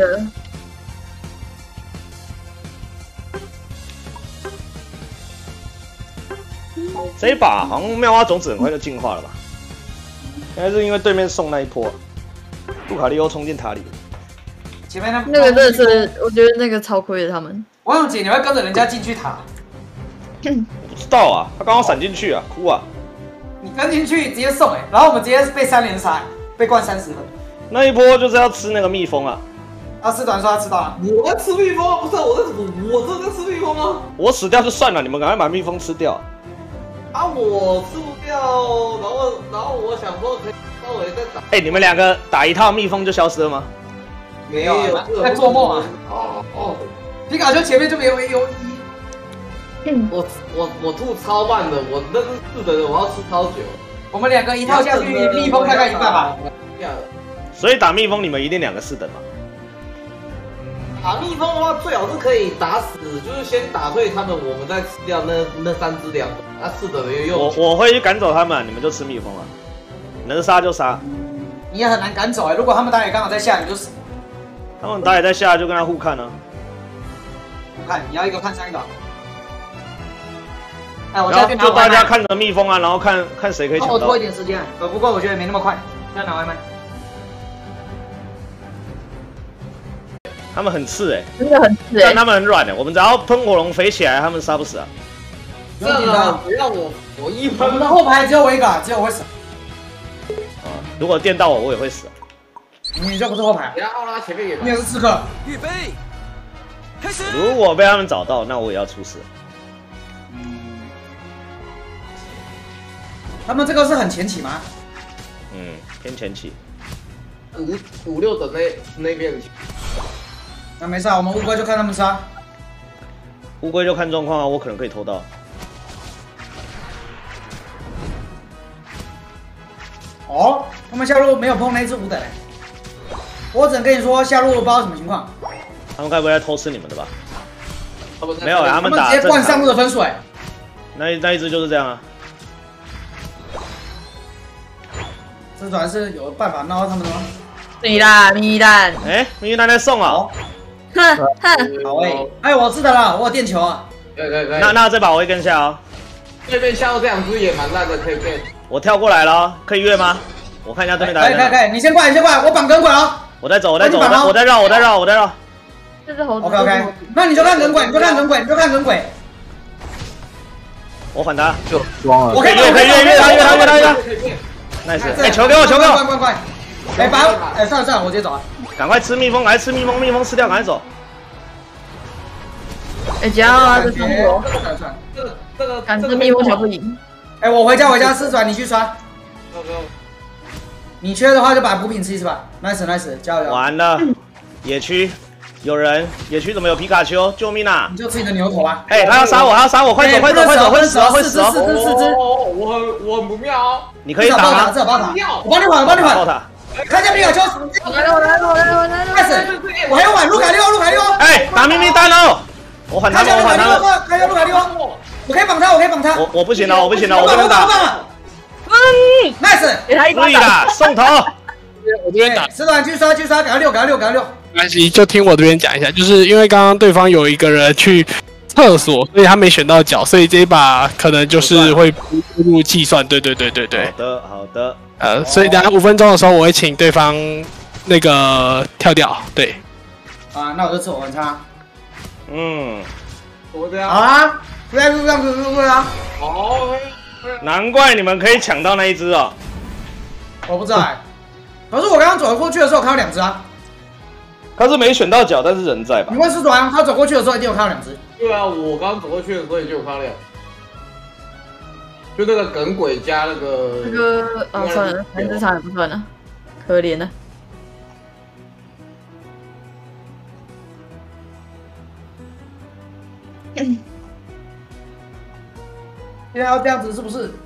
这一把好像妙蛙种子很快就进化了吧？应该是因为对面送那一波，路卡利欧冲进塔里。 前面那那个真的是，我觉得那个超亏的他们。 王永姐，你会跟着人家进去塔？ 我不知道啊，他刚刚闪进去啊，哭啊！ 你跟进去直接送哎、欸，然后我们直接被三连杀、欸，被灌三十分。 那一波就是要吃那个蜜蜂啊！ 他吃短说他吃到了， 我在吃蜜蜂啊，不是我在我我这在吃蜜蜂啊！ 我死掉就算了，你们赶快把蜜蜂吃掉。 啊，我吃不掉，然后然后我想说可以稍微再打。 哎、欸，你们两个打一套蜜蜂就消失了吗？ 没有， 在做梦啊！ 哦哦， 皮卡丘前面就没有 A O E。 嗯， 我我我吐超慢的，我那是四的人，我要吃超久。 我们两个一套下去，蜜蜂大概一半吧。 所以打蜜蜂你们一定两个四等嘛？ 打蜜蜂的话，最好是可以打死，就是先打退他们，我们再吃掉那那三只两个。那四等人用我我会去赶走他们，你们就吃蜜蜂了，能杀就杀。 你也很难赶走哎、欸，如果他们打野刚好在下，你就死。 他们打野在下就跟他互看啊。 看，你要一个看上一个。哎，我然后下去拿就大外卖。 家看着蜜蜂啊，然后看看谁可以抢到帮我拖一。点时间，呃，不过我觉得没那么快。再拿外卖。 他们很刺哎、 真的很刺哎但。他们很软哎、我们只要喷火龙飞起来，他们杀不死啊。 不用紧张， 不要我，我一我们喷的后排只有我一个，只有我会死。 啊，如果电到我，我也会死、啊。 你就不是后排， 然后拉前面也你也是刺客。 预备，开始。 如果被他们找到，那我也要出事。 他们这个是很前期吗？ 嗯，偏前期。 五五六等那那边的。 那没事啊，我们乌龟就看他们杀。 乌龟就看状况啊，我可能可以偷到。 哦，他们下路没有碰那一只五等嘞。我只能跟你说，下路不知道什么情况。 他们该不会在偷吃你们的吧？ 他们在没有啊，他他们们打直接灌上路正常。 的分数哎。 那一那一只就是这样啊。 这主要是有办法闹到他们的吗？ 你啦，你蛋， 哎，明玉蛋在送哦。 哼哼， 好哎，哎，我知道了，我有电球啊。 对对对， 那那这把我会跟下哦。 对面下路这两只也蛮烂的，可以可以。 我跳过来了哦，可以越吗？我看一下对面打人。 可以可以可以，你先过来，你先过来，我绑耿鬼哦。 我在走，我在走，我帮你绑哦在我在绕，我在绕，我在绕。 这只猴子。 OK OK，那你就看耿鬼，你就看耿鬼，你就看耿鬼。 我反他。 就装了。 我可以可以可以越越他越他越他越他。 可以可以 nice， 哎，球给我，球给我。 快快快！哎，把，哎，算了算了，我直接走啊。 赶快吃蜜蜂，来吃蜜蜂，蜜蜂吃掉，赶快走。 哎，只要啊，这中国， 算了算了。 这个这个感知蜜蜂小不赢。 哎，我回家回家试转，你去刷。你缺的话就把补品吃一吃吧。Nice Nice，加油加油！ 完了，野区有人，野区怎么有皮卡丘？救命啊！ 你就吃你的牛头啊！ 哎，他要杀我，他要杀我，快走快走快走，会死哦会死哦！ 四只四只， 哦，我很我很不妙哦。 你可以打吗？ 至少爆塔，我帮你缓，我帮你缓。 爆他！ 看一下皮卡丘。 我来了，我来了，我来了，我来了。 Nice，我还有碗，路卡利欧，路卡利欧。 哎，打咪咪蛋哦！我缓他们， 看一下路卡利我缓他们。 欧，看一下路卡利欧。我可以绑他，我可以绑他。 我我不行了，我不行了，我不能打。 嗯， Nice， 给他一巴注意掌。 啦，送头。 我这边打吃完去刷去刷，给他六，给他六，给他六。 没关系，就听我这边讲一下，就是因为刚刚对方有一个人去厕所，所以他没选到角，所以这一把可能就是会不入计算。对对对对对好，的好的。 呃，所以等下五分钟的时候，我会请对方那个跳掉。对， 啊，那我就吃我分叉。 嗯， 我这样。 好啊，不要这样子，不要啊。 哦。 难怪你们可以抢到那一只哦。 我不知道哎。可是我刚刚走过去的时候看到两只啊。 他是没选到角，但是人在吧你？问司团，他走过去的时候一定有看到两只。 对啊，我刚走过去的时候也就有看到两，就那个耿鬼加那个。 这个哦，算了，三只场也不算了，可怜了。 现在要这样子是不是？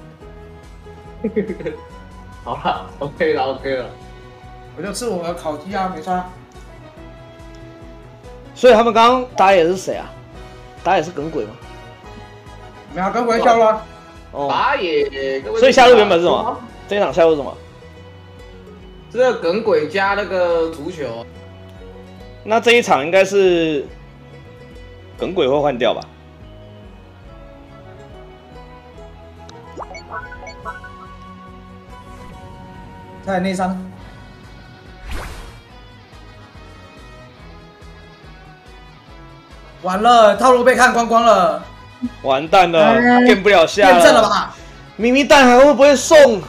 好了 ，OK 了，OK 了。 我就吃我的烤鸡啊，没差。 所以他们刚刚打野是谁啊？打野是耿鬼吗？ 没有，跟回下路啊。 哦， 打野，各位所以下路原本是什么？这一场下路是什么？ 这个耿鬼加那个足球。 那这一场应该是耿鬼会换掉吧？ 他有内伤。完了，套路被看光光了， 完蛋了， 哎变不了下验证了？吧？ 咪咪蛋还会不会送？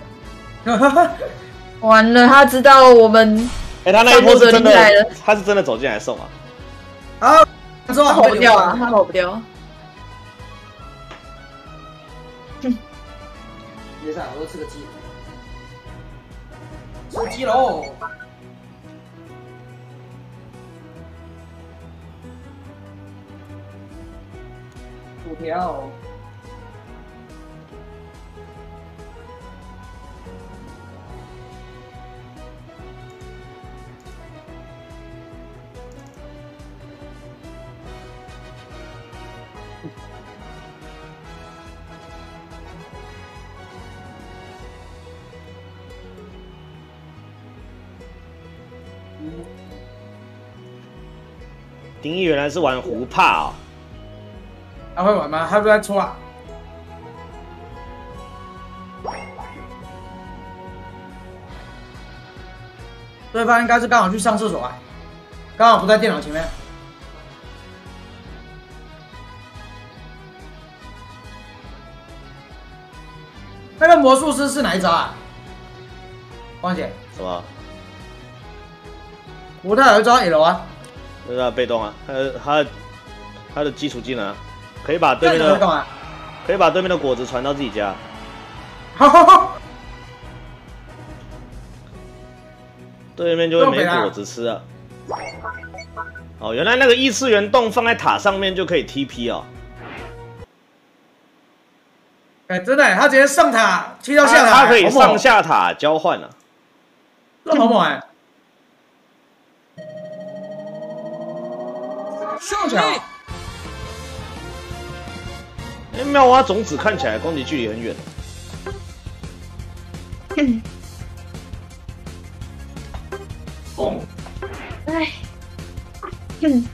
完了，他知道我们哎、他那一波是真上路的厉害的了， 他是真的走进来送啊！ 好，之后他跑不掉啊，他跑不掉。 没事，我都吃个鸡。吃鸡喽！薯条。 丁一原来是玩胡帕哦。 他会玩吗？他不在出啊。对方应该是刚好去上厕所啊，刚好不在电脑前面。那个魔术师是哪一招啊？汪姐， 什么？ 我他有一招 L 啊， 那是被动啊，他的他的他的基础技能啊，可以把对面的那你干嘛？ 可以把对面的果子传到自己家。 好好好， 对面就会没果子吃啊。哦，原来那个异次元洞放在塔上面就可以 T P 哦。 哎，真的，他直接上塔踢到下塔， 他可以上下塔交换啊， 这好猛哎！上桥， 哎，妙蛙种子看起来攻击距离很远。 嗯。哦。哎。嗯。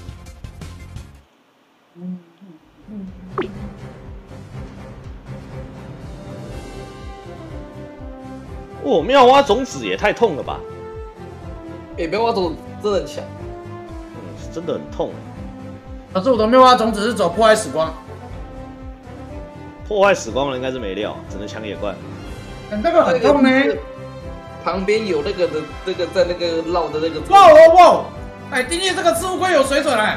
嗯嗯。 哦，妙蛙种子也太痛了吧！ 哎，妙蛙种子真的很强， 嗯，是真的很痛。 可是我的妙蛙种子是走破坏时光， 破坏时光的应该是没料，只能抢野怪。 嗯，那个很痛呢。 旁边有那个的，那个在那个绕的那个。 哇哇哇！哎，丁力这个吃乌龟有水准哎。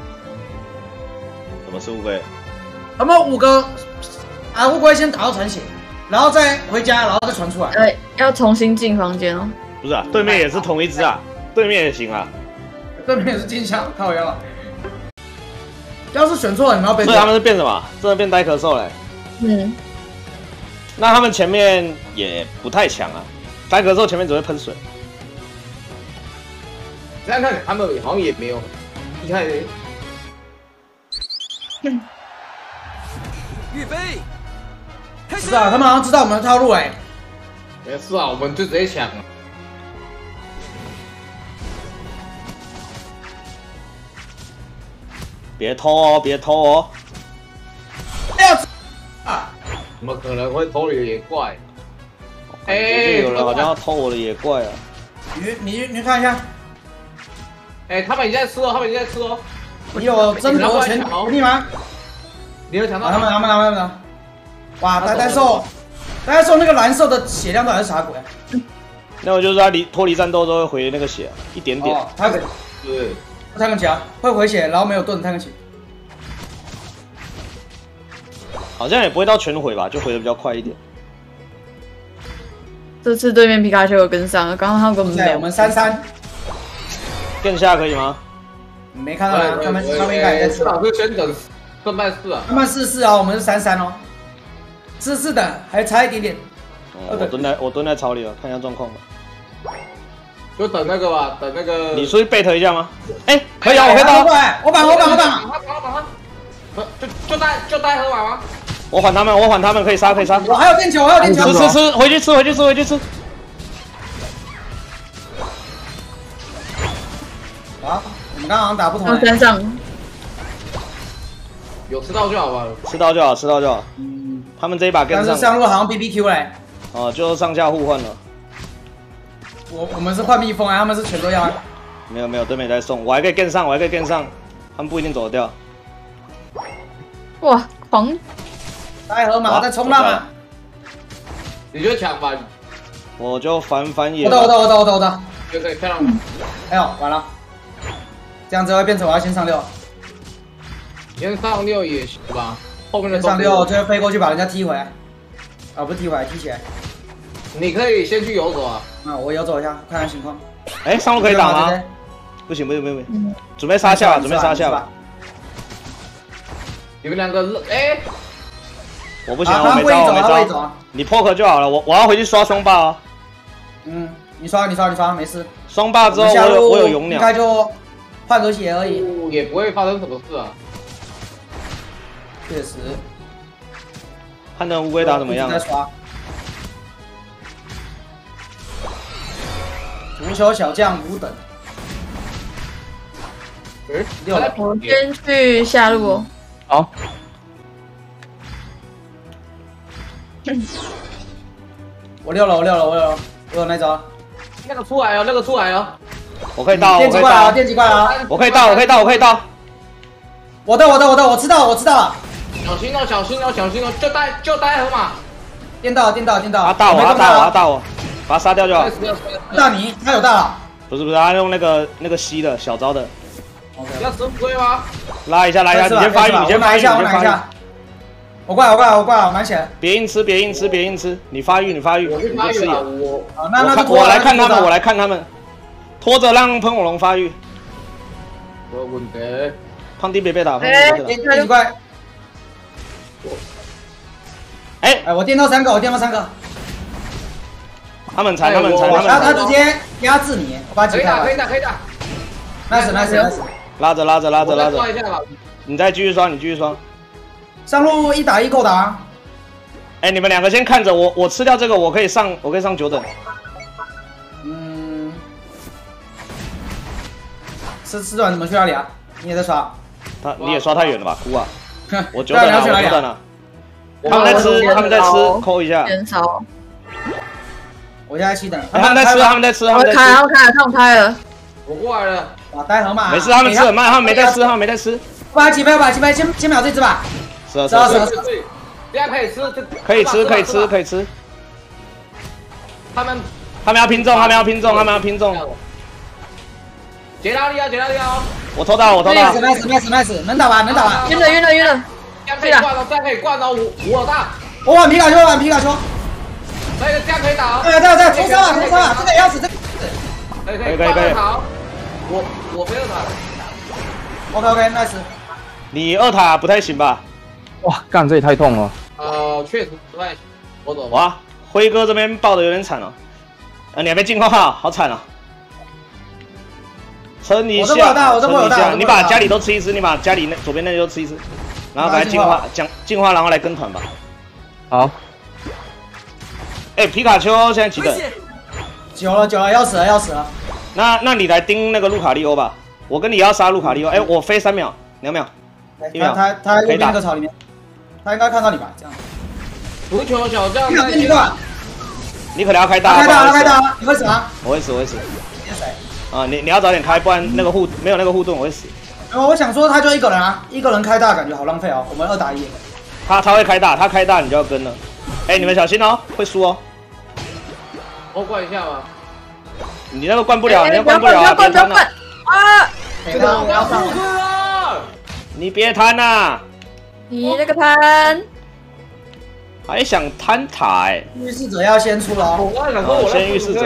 什么是乌龟？ 他们五个啊，乌龟先打到残血。然后再回家，然后再传出来。 呃，要重新进房间哦。 不是啊，对面也是同一只啊，对面也行啊。 对面也是金枪，靠腰。要是选错了，你们要被。 所以他们是变什么？真的变呆咳嗽嘞。 嗯。 那他们前面也不太强啊，呆咳嗽前面只会喷水。 这样看他们好像也没有厉害的。 嗯。 预备。 是啊，他们好像知道我们的套路哎、欸。 没事啊，我们就直接抢了。 别偷哦，别偷哦！ 哎呀，啊！ 怎么可能会偷你的野怪？ 哎、欸，有人好像要偷我的野怪啊！ 你你你看一下， 哎、欸，他们已经在吃哦，他们已经在吃哦。 你有争夺权利吗？ 你有抢到？ 他们他们他们他们。哇，呆呆兽，呆呆兽那个蓝色的血量到底是啥鬼、啊？ 那我就是他离脱离战斗之后会回那个血、啊，一点点。 哦，他可以， 对， 太阳旗啊，会回血，然后没有盾太阳旗。 好像也不会到全回吧，就回的比较快一点。 这次对面皮卡丘有跟上，刚刚他们根本没有。 我们三三， 更下可以吗？ 没看到啊，他们他们应该也在吃。 老师先等胜败四啊， 他们四四啊，我们是三三哦。四四的还差一点点。 哦、我蹲在我蹲在草里了，看一下状况吧。 就等那个吧，等那个。 你出去贝特一下吗？哎、欸，可以啊，我可以打。 我绑我绑我绑。 他绑他绑就就带就带河马吗？ 我缓他们，我缓他们，可以杀可以杀。 我还有电球，我还有电球。 吃吃吃，回去吃回去吃回去吃。 啊，我们刚刚好像打不同、欸。 身上。 有吃到就好吧， 吃到就好，吃到就好。嗯，他们这一把跟上。 但是上路好像 B B Q 嘞。 哦，就上下互换了。 我我们是换蜜蜂啊，他们是全都要、啊。 没有没有，对面在送，我还可以跟上，我还可以跟上，他们不一定走得掉。 哇，狂！ 带河马在冲浪啊！ 你就抢吧， 我就反反野。 我的我的我的我的我的。 就可以看到。 哎呦，完了，这样子会变成我要先上六。 先上六也行吧，后面的先上六，我就会飞过去把人家踢回来。啊，不是踢回来，踢起来。 你可以先去游走啊。 那我游走一下，看看情况。 哎、欸，上路可以打吗？不行不行不行不行，准备杀下吧，准备杀下吧。 你们两个，哎、欸， 我不行、啊，我没招，我没招。你 poke 就好了，我我要回去刷双霸啊。 嗯，你刷你刷你刷，没事。 双霸之后我有我有勇鸟， 应该就换个血而已， 也不会发生什么事啊。 确实。 看那乌龟打怎么样？ 在刷。足球小将五等。 六了， 我先去下路哦。 好， 我六了，我六了，我六了，我有那招。 那个出来哦，那个出来哦。 我可以到，我可以电击怪啊， 到， 电击怪啊！ 我可以到，我可以到，我可以到。 我的，我的，我的，我知道，我知道了。 小心哦，小心哦，小心哦，就带就带河马。 电到，电到，电到。 他大我，他大我，他大我，把他杀掉就好。 大你，他有大了。 不是不是，他用那个那个吸的小招的， 要吃龟吗？ 拉一下拉一下，你先发育，你先发育，你先发育。 我过来，我过来，我过来，我满血。 别硬吃，别硬吃，别硬吃，你发育，你发育， 我你就吃野。 我好，那那我来看他们，我来看他们，拖着让喷火龙发育。 没有问题。 胖弟别被打，胖弟哎， 别被打。 电击怪。 哎哎，我电到三个，我电到三个。 他们残，他们残，他们他他残。 直接压制你，我把他击开了。 可以打，可以打，可以打。 nice nice nice。 拉着拉着拉着拉着， 刷一下吧。 你再继续刷，你继续刷。 上路一打一够打。 哎，你们两个先看着我，我吃掉这个，我可以上，我可以上九等。 嗯。吃吃完怎么去哪里啊？你也在刷？ 他你也刷太远了吧，哭啊！我九对等啊， 啊你要去哪里啊我九等啊。他们在吃，他们在吃，扣一下。 减少。 我现在七等。 哎他们在吃，他们在吃，他们在他们开，他吃。 们开了，他们开了。 我过来了。 啊，带河马。 没事，他们吃很慢，他们没在吃，他们没在吃。 我把它击败，我把它击败，先先秒这只吧。 是啊是是啊是啊， 啊。 对，这样可以吃， 可以吃，可以吃，可以吃。 他们他们要拼中，他们要拼中，他们要拼中。 杰拉利亚，杰拉利亚哦。 我偷到，我偷到。 nice nice nice nice，能打吧，能打吧。 晕了，晕了，晕了。 这样可以灌哦，这样可以灌哦，五五老大。 我玩皮卡丘，我玩皮卡丘。 那个这样可以打哦。 对对对，冲杀啊，冲杀啊，这个也要死，这个。 可以可以可以可以。 好，我我没有打。 OK OK nice。 你二塔不太行吧？ 哇，干这也太痛了。 呃，确实不太行，我懂。 哇，辉哥这边爆的有点惨哦。呃，你还没进化，好惨啊！撑一下，撑一下，你把家里都吃一吃，你把家里那左边那些都吃一吃，然后把它进化，讲进化，然后来跟团吧。 好。 哎，皮卡丘现在几等？ 九了九了，要死了要死了。 那那你来盯那个路卡利欧吧，我跟你要杀路卡利欧。哎，我飞三秒，两秒，一秒， 他他右边那个草里面，他应该看到你吧？这样。 足球小将在线。 你可能要开大。 开大开大，你会死吗？ 我会死，我会死。啊，你你要早点开，不然那个护没有那个护盾我会死。 哦，我想说他就一个人啊，一个人开大感觉好浪费哦。我们二打一。 他他会开大，他开大你就要跟了。哎，你们小心哦，会输哦。 我灌一下吧。 你那个灌不了，你那灌不了啊！ 不要灌，不要灌啊！ 这个我要上了。 你别贪呐！ 你那个贪， 还想贪塔哎！ 预示者要先出了哦。 我刚想说，我先预示者。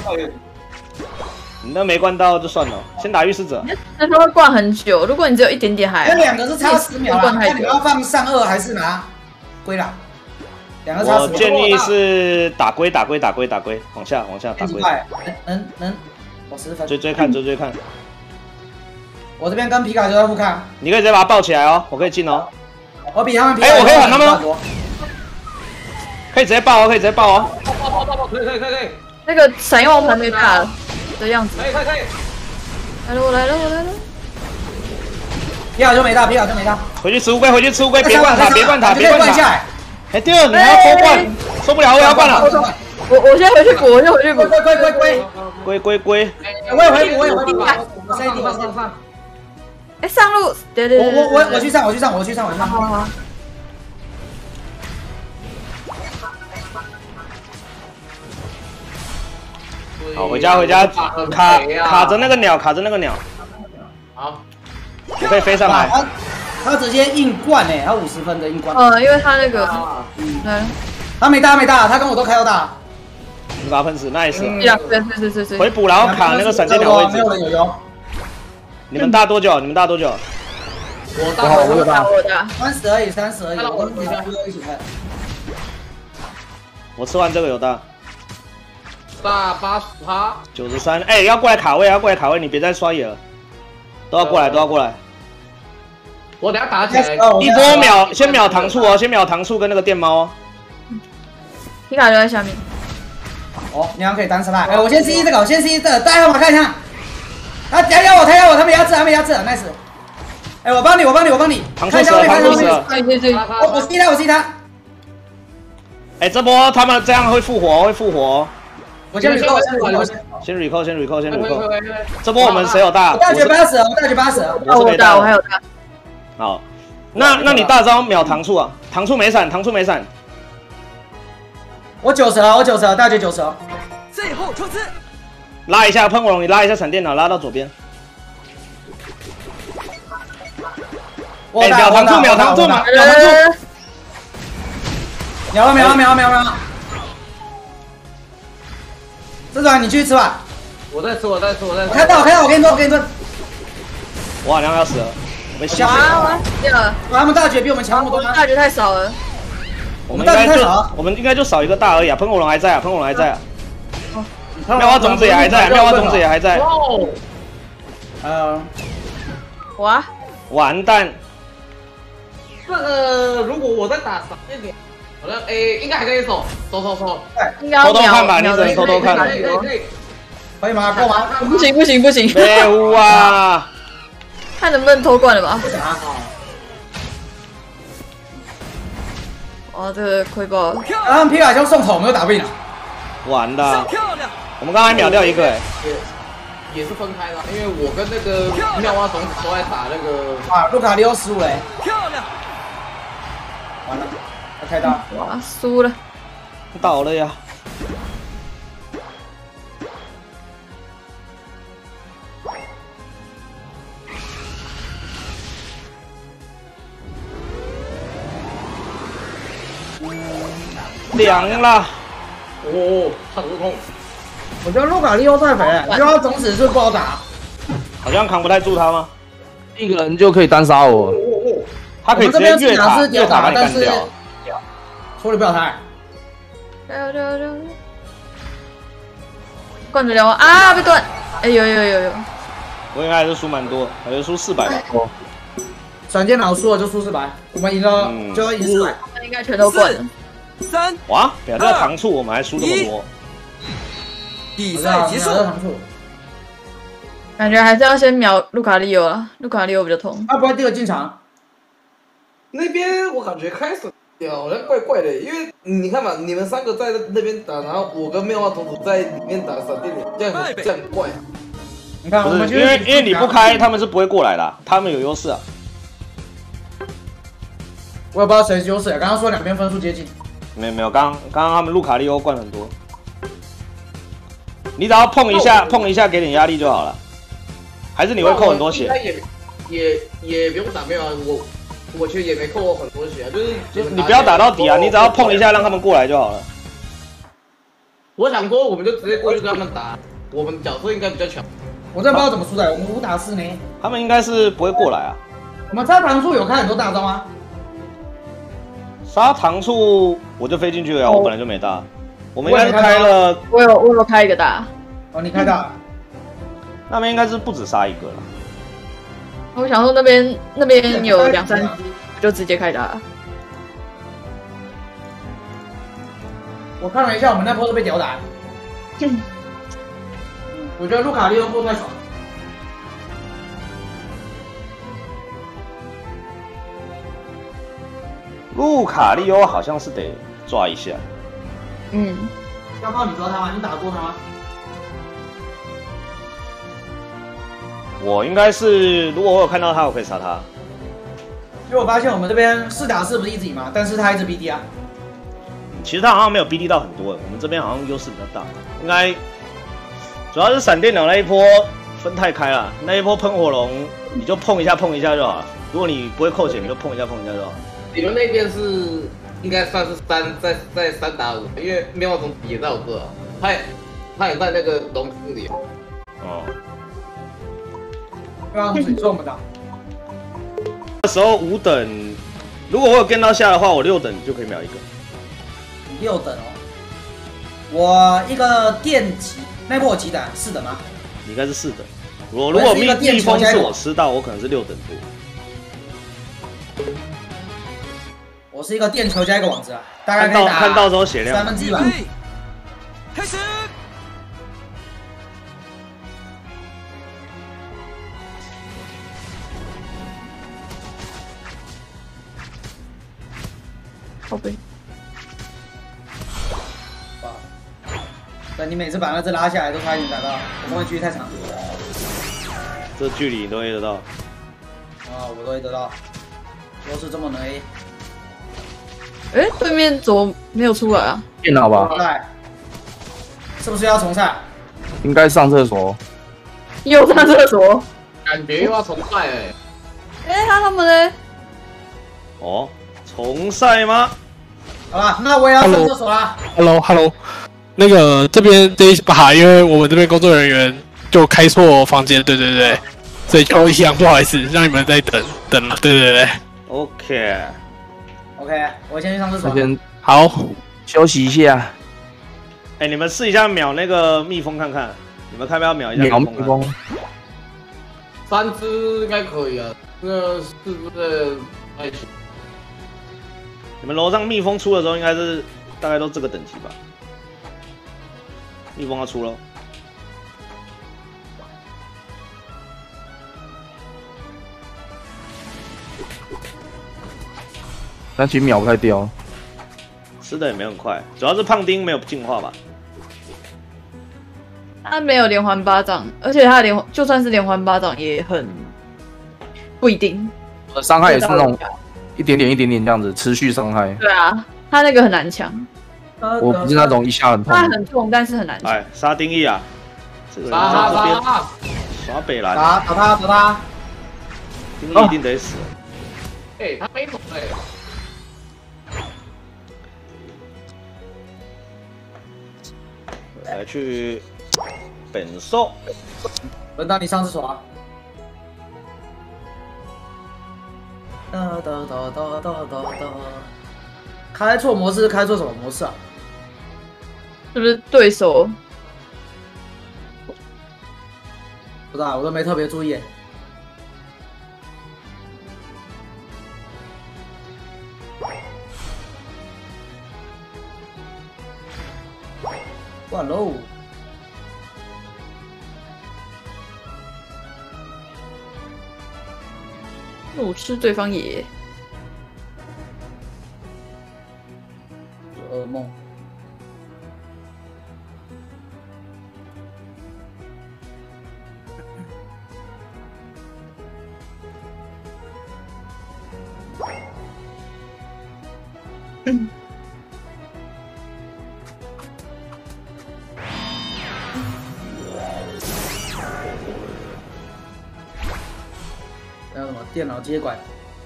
你那没灌到就算了，先打预示者。 那他会灌很久，如果你只有一点点还。 那两个是差十秒啊，看你要放上二还是拿龟啦？两个差十秒。 我建议是打龟，打龟，打龟，打龟，往下，往下打龟。 能能能，我十分。 追追看，追追看。 我这边跟皮卡丘在互看。 你可以直接把它抱起来哦，我可以进哦。 我比他们皮。 哎，我可以喊他们哦。可以直接抱哦，可以直接抱哦。 抱抱抱抱抱，可以可以可以可以。 那个闪耀盘没大了。的样子， 可以可以可以， 来了我来了我来了， 皮卡丘没大，皮卡丘没大， 回去吃乌龟，回去吃乌龟，别灌塔，别灌塔，别灌塔。哎，对了，你还要偷灌，受不了，我要灌了。 我我先回去补，我先回去补。 龟龟龟龟龟龟龟， 我也回补，我也回补，我先地方上上。 哎，上路，对对对， 我我我我去上，我去上，我去上，我去上。 好好。 好，回家回家，卡卡着那个鸟，卡着那个鸟。 好， 我可以飞上来。 他他直接硬灌诶，他五十分的硬灌。 呃，因为他那个，嗯， 他没大没大，他跟我都开到大。 你把他喷死 ，nice。 对对对对对。 回补，然后卡那个闪电鸟位置。 没有人有用。 你们大多久？你们大多久？ 我大我有大， 我大。 三十而已，三十而已。我跟你家哥一起开。 我吃完这个有大。 大八十趴， 九十三，哎，要过来卡位，要过来卡位，你别再刷野了，都要过来，都要过来。 我等下打起来， 一波秒，先秒糖醋哦，先秒糖醋跟那个电猫哦。 皮卡就在下面。 哦，你俩可以单杀他。哎，我先 C 这个，我先 C 这个，大家帮我看一下。 他他压我，他压我，他们压制，他们压制 ，nice。哎，我帮你，我帮你，我帮你。 唐出死了，唐出死了。 对对对， 我我 C 他，我 C 他。 哎，这波他们这样会复活，会复活。 我先 recall， 先 recall， 先 recall， 先 recall， 先 recall。这波我们谁有大？ 我大绝八十，我大绝八十。 我有大，我还有大。 好，那那你大招秒唐处啊？唐处没闪，唐处没闪。 我九十了，我九十了，大绝九十了。 最后冲刺。 拉一下喷火龙，你拉一下闪电脑，拉到左边。哎，秒唐处，秒唐处，秒唐处。 秒了，秒了，秒了，秒了。这转你继续吃吧。 我在吃，我在吃，我在吃。 我看到，我看到，我给你蹲，我给你蹲。 我好像要死了，被吸死了。掉了。 他们大绝比我们强那么多吗？ 大绝太少了。 我们应该就我们应该就少一个大而已啊！喷火龙还在啊，喷火龙还在啊。妙蛙种子也还在，妙蛙种子也还在。 呃， 哇， 完蛋！ 这个如果我在打闪电点，好像诶应该还可以守，守守守。 应该偷偷看吧，你只能偷偷看。 可以可以可以。 可以吗？够吗？ 不行不行不行！ 废物啊！ 看能不能偷灌了吧？ 不行啊！ 哇，这个亏爆了！ 他们皮卡丘送口，我们又打不赢了。 完了！我们刚才秒掉一个哎。 也是分开的，因为我跟那个妙蛙种子都在打那个啊，路卡利欧失误嘞。 漂亮！ 完了，他开大。 哇，输了。 倒了呀！凉了。 哦，差不痛。 我觉得路卡利欧太肥了，因为他种子是不好打。 好像扛不太住他吗？ 一个人就可以单杀我。 他可以直接越塔越塔把你干掉。 处理不了他。 灌得了吗？啊，被断！哎有有有有。 我应该还是输蛮多，还是输四百吧。 哦。闪电脑输了就输四百，我们赢了就要赢四百。 那应该全都灌了。 三。 哇，表这糖醋我们还输那么多。 比赛结束。 感觉还是要先秒路卡利欧了，路卡利欧比较痛。 他不会第二进场。 那边我感觉开始好像怪怪的，因为你看嘛，你们三个在那边打，然后我跟妙蛙种子在里面打闪电脸，这样很这样怪。 你看，我们因为因为你不开，他们是不会过来的，他们有优势啊。 我也不知道谁优势，刚刚说两边分数接近。 没有没有，刚刚刚他们路卡利欧灌很多，你只要碰一下碰一下，给点压力就好了。还是你会扣很多血？ 也也也不用打没有啊，我我其实也没扣很多血啊，就是就你不要打到底啊，你只要碰一下让他们过来就好了。 我想说，我们就直接过去跟他们打，我们角色应该比较强。 我真的不知道怎么输的，我们五打四呢。 他们应该是不会过来啊。 我们杀糖醋有开很多大招吗？ 杀糖醋我就飞进去了呀，我本来就没大。我们应该是开了， 我有我有开一个大。 哦，你开大。 那边应该是不止杀一个了。 我想说那边那边有两三只，就直接开打。 我看了一下，我们那波都被吊打。嗯，我觉得路卡利欧波太爽。 路卡利欧好像是得抓一下。 嗯。 要靠你抓他吗？你打过他吗？ 我应该是，如果我有看到他，我可以杀他。 因为我发现我们这边四打四不是一直赢嘛，但是他一直 B D 啊。 其实他好像没有 B D 到很多，我们这边好像优势比较大。应该主要是闪电鸟那一波分太开了，那一波喷火龙你就碰一下碰一下就好了。如果你不会扣血，你就碰一下碰一下就好了。 你们那边是应该算是三在在三打五，因为妙蛙种子也在我这啊，他也他也在那个龙库里。 哦。 对啊，你说我们打。 那时候五等，如果我有跟到下的话，我六等就可以秒一个。 六等哦，我一个电击，那波我几等？四等吗？ 你应该是四等。我如果蜜蜜蜂是我吃到，我可能是六等多。 我是一个电球加一个网子啊，大概可以打看到时候血量三分之一吧。 开始。 靠背。 哇！对，你每次把那只拉下来都差一点打到，我攻击距离太长。 这距离你都 A 得到。 啊，我都会得到，都是这么能 A。 哎，对面怎么没有出来啊？ 电脑吧， 来，是不是要重赛？ 应该上厕所。 又上厕所。 感觉又要重赛哎。 哎，他他们呢？ 哦，重赛吗？ 好吧，那我也要上厕所啦。 Hello，Hello， 那个这边这一把，因为我们这边工作人员就开错房间，对对对，所以就一样，不好意思，让你们在等等了，对对对。 OK。 OK， 我先去上厕所。 先好， 休息一下。 哎、欸，你们试一下秒那个蜜蜂看看，你们看不要秒一下秒蜜蜜蜂？ 三只应该可以啊，这个是不是还行？ 你们楼上蜜蜂出的时候，应该是大概都这个等级吧？蜜蜂要出喽。 但其实秒不太掉， 吃的也没很快，主要是胖丁没有进化吧？ 他没有连环巴掌，而且他的连环就算是连环巴掌也很不一定。 我的伤害也是那种一点点一点点这样子持续伤害。 对啊，他那个很难抢。 我不是那种一下很痛。 他很痛，但是很难抢。 哎，杀丁义啊！这个人杀在这边杀耍北蓝， 打打他打他， 丁义一定得死。 哎、欸，他没捅哎。 来去本兽， 轮到你上厕所啊！哒哒哒哒哒哒哒，开错模式，开错什么模式啊？ 是不是对手？ 不知道，我都没特别注意。哇喽！ 怒吃对方也。 噩梦。 嗯。 还有什么电脑接管？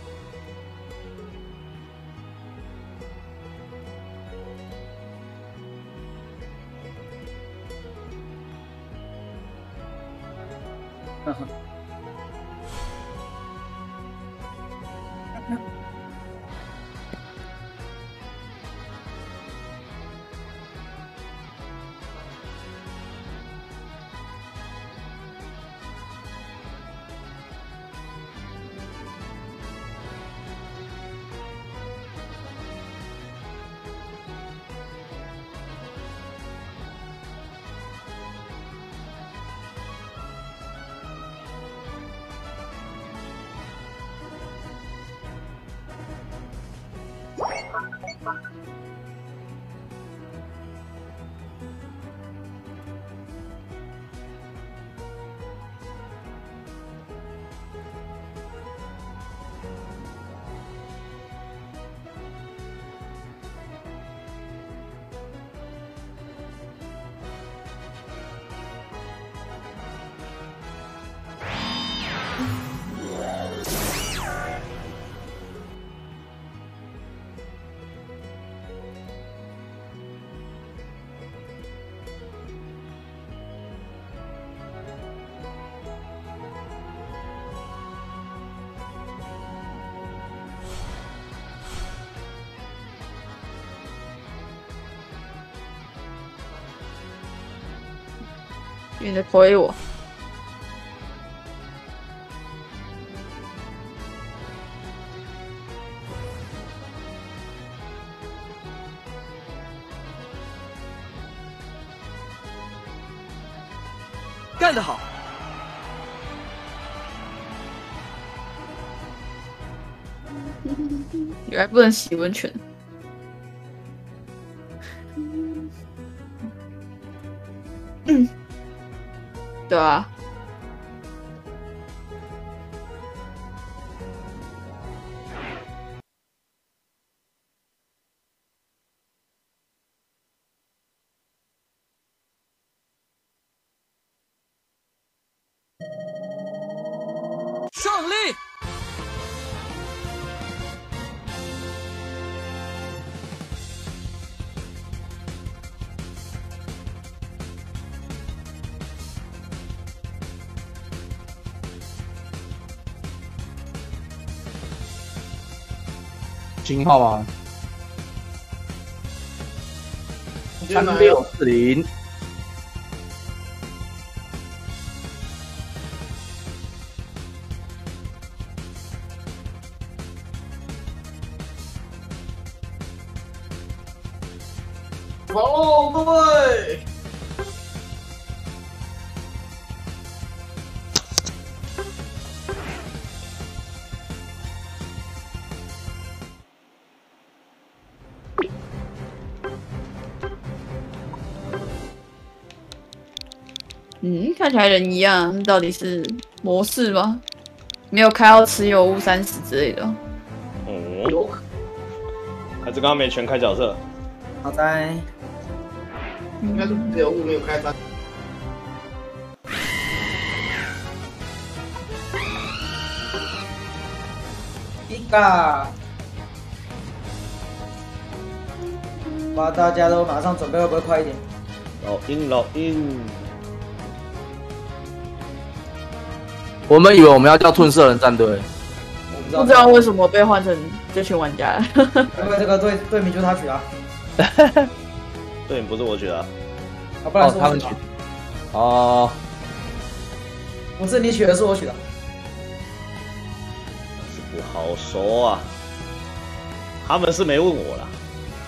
呵呵。 你在推我。 干得好！ 原来不能洗温泉。 嗯，对啊。 胜利！ 金号吗？三六四零。 防龙队。 嗯，看起来人一样，到底是模式吗？没有开到持有物三十之类的。 哦，有可还是刚刚没全开角色。 好在。 应该是持有物没有开三。 一个，哇！大家都马上准备，会不会快一点？ 老鹰，老鹰。 我们以为我们要叫褪色人战队， 不知道为什么被换成这群玩家了。 因为这个队队名就是他取的。 队名不是我取的。啊， 不然是他们取。哦。 不是你取的，是我取的。 不好说啊，他们是没问我啦。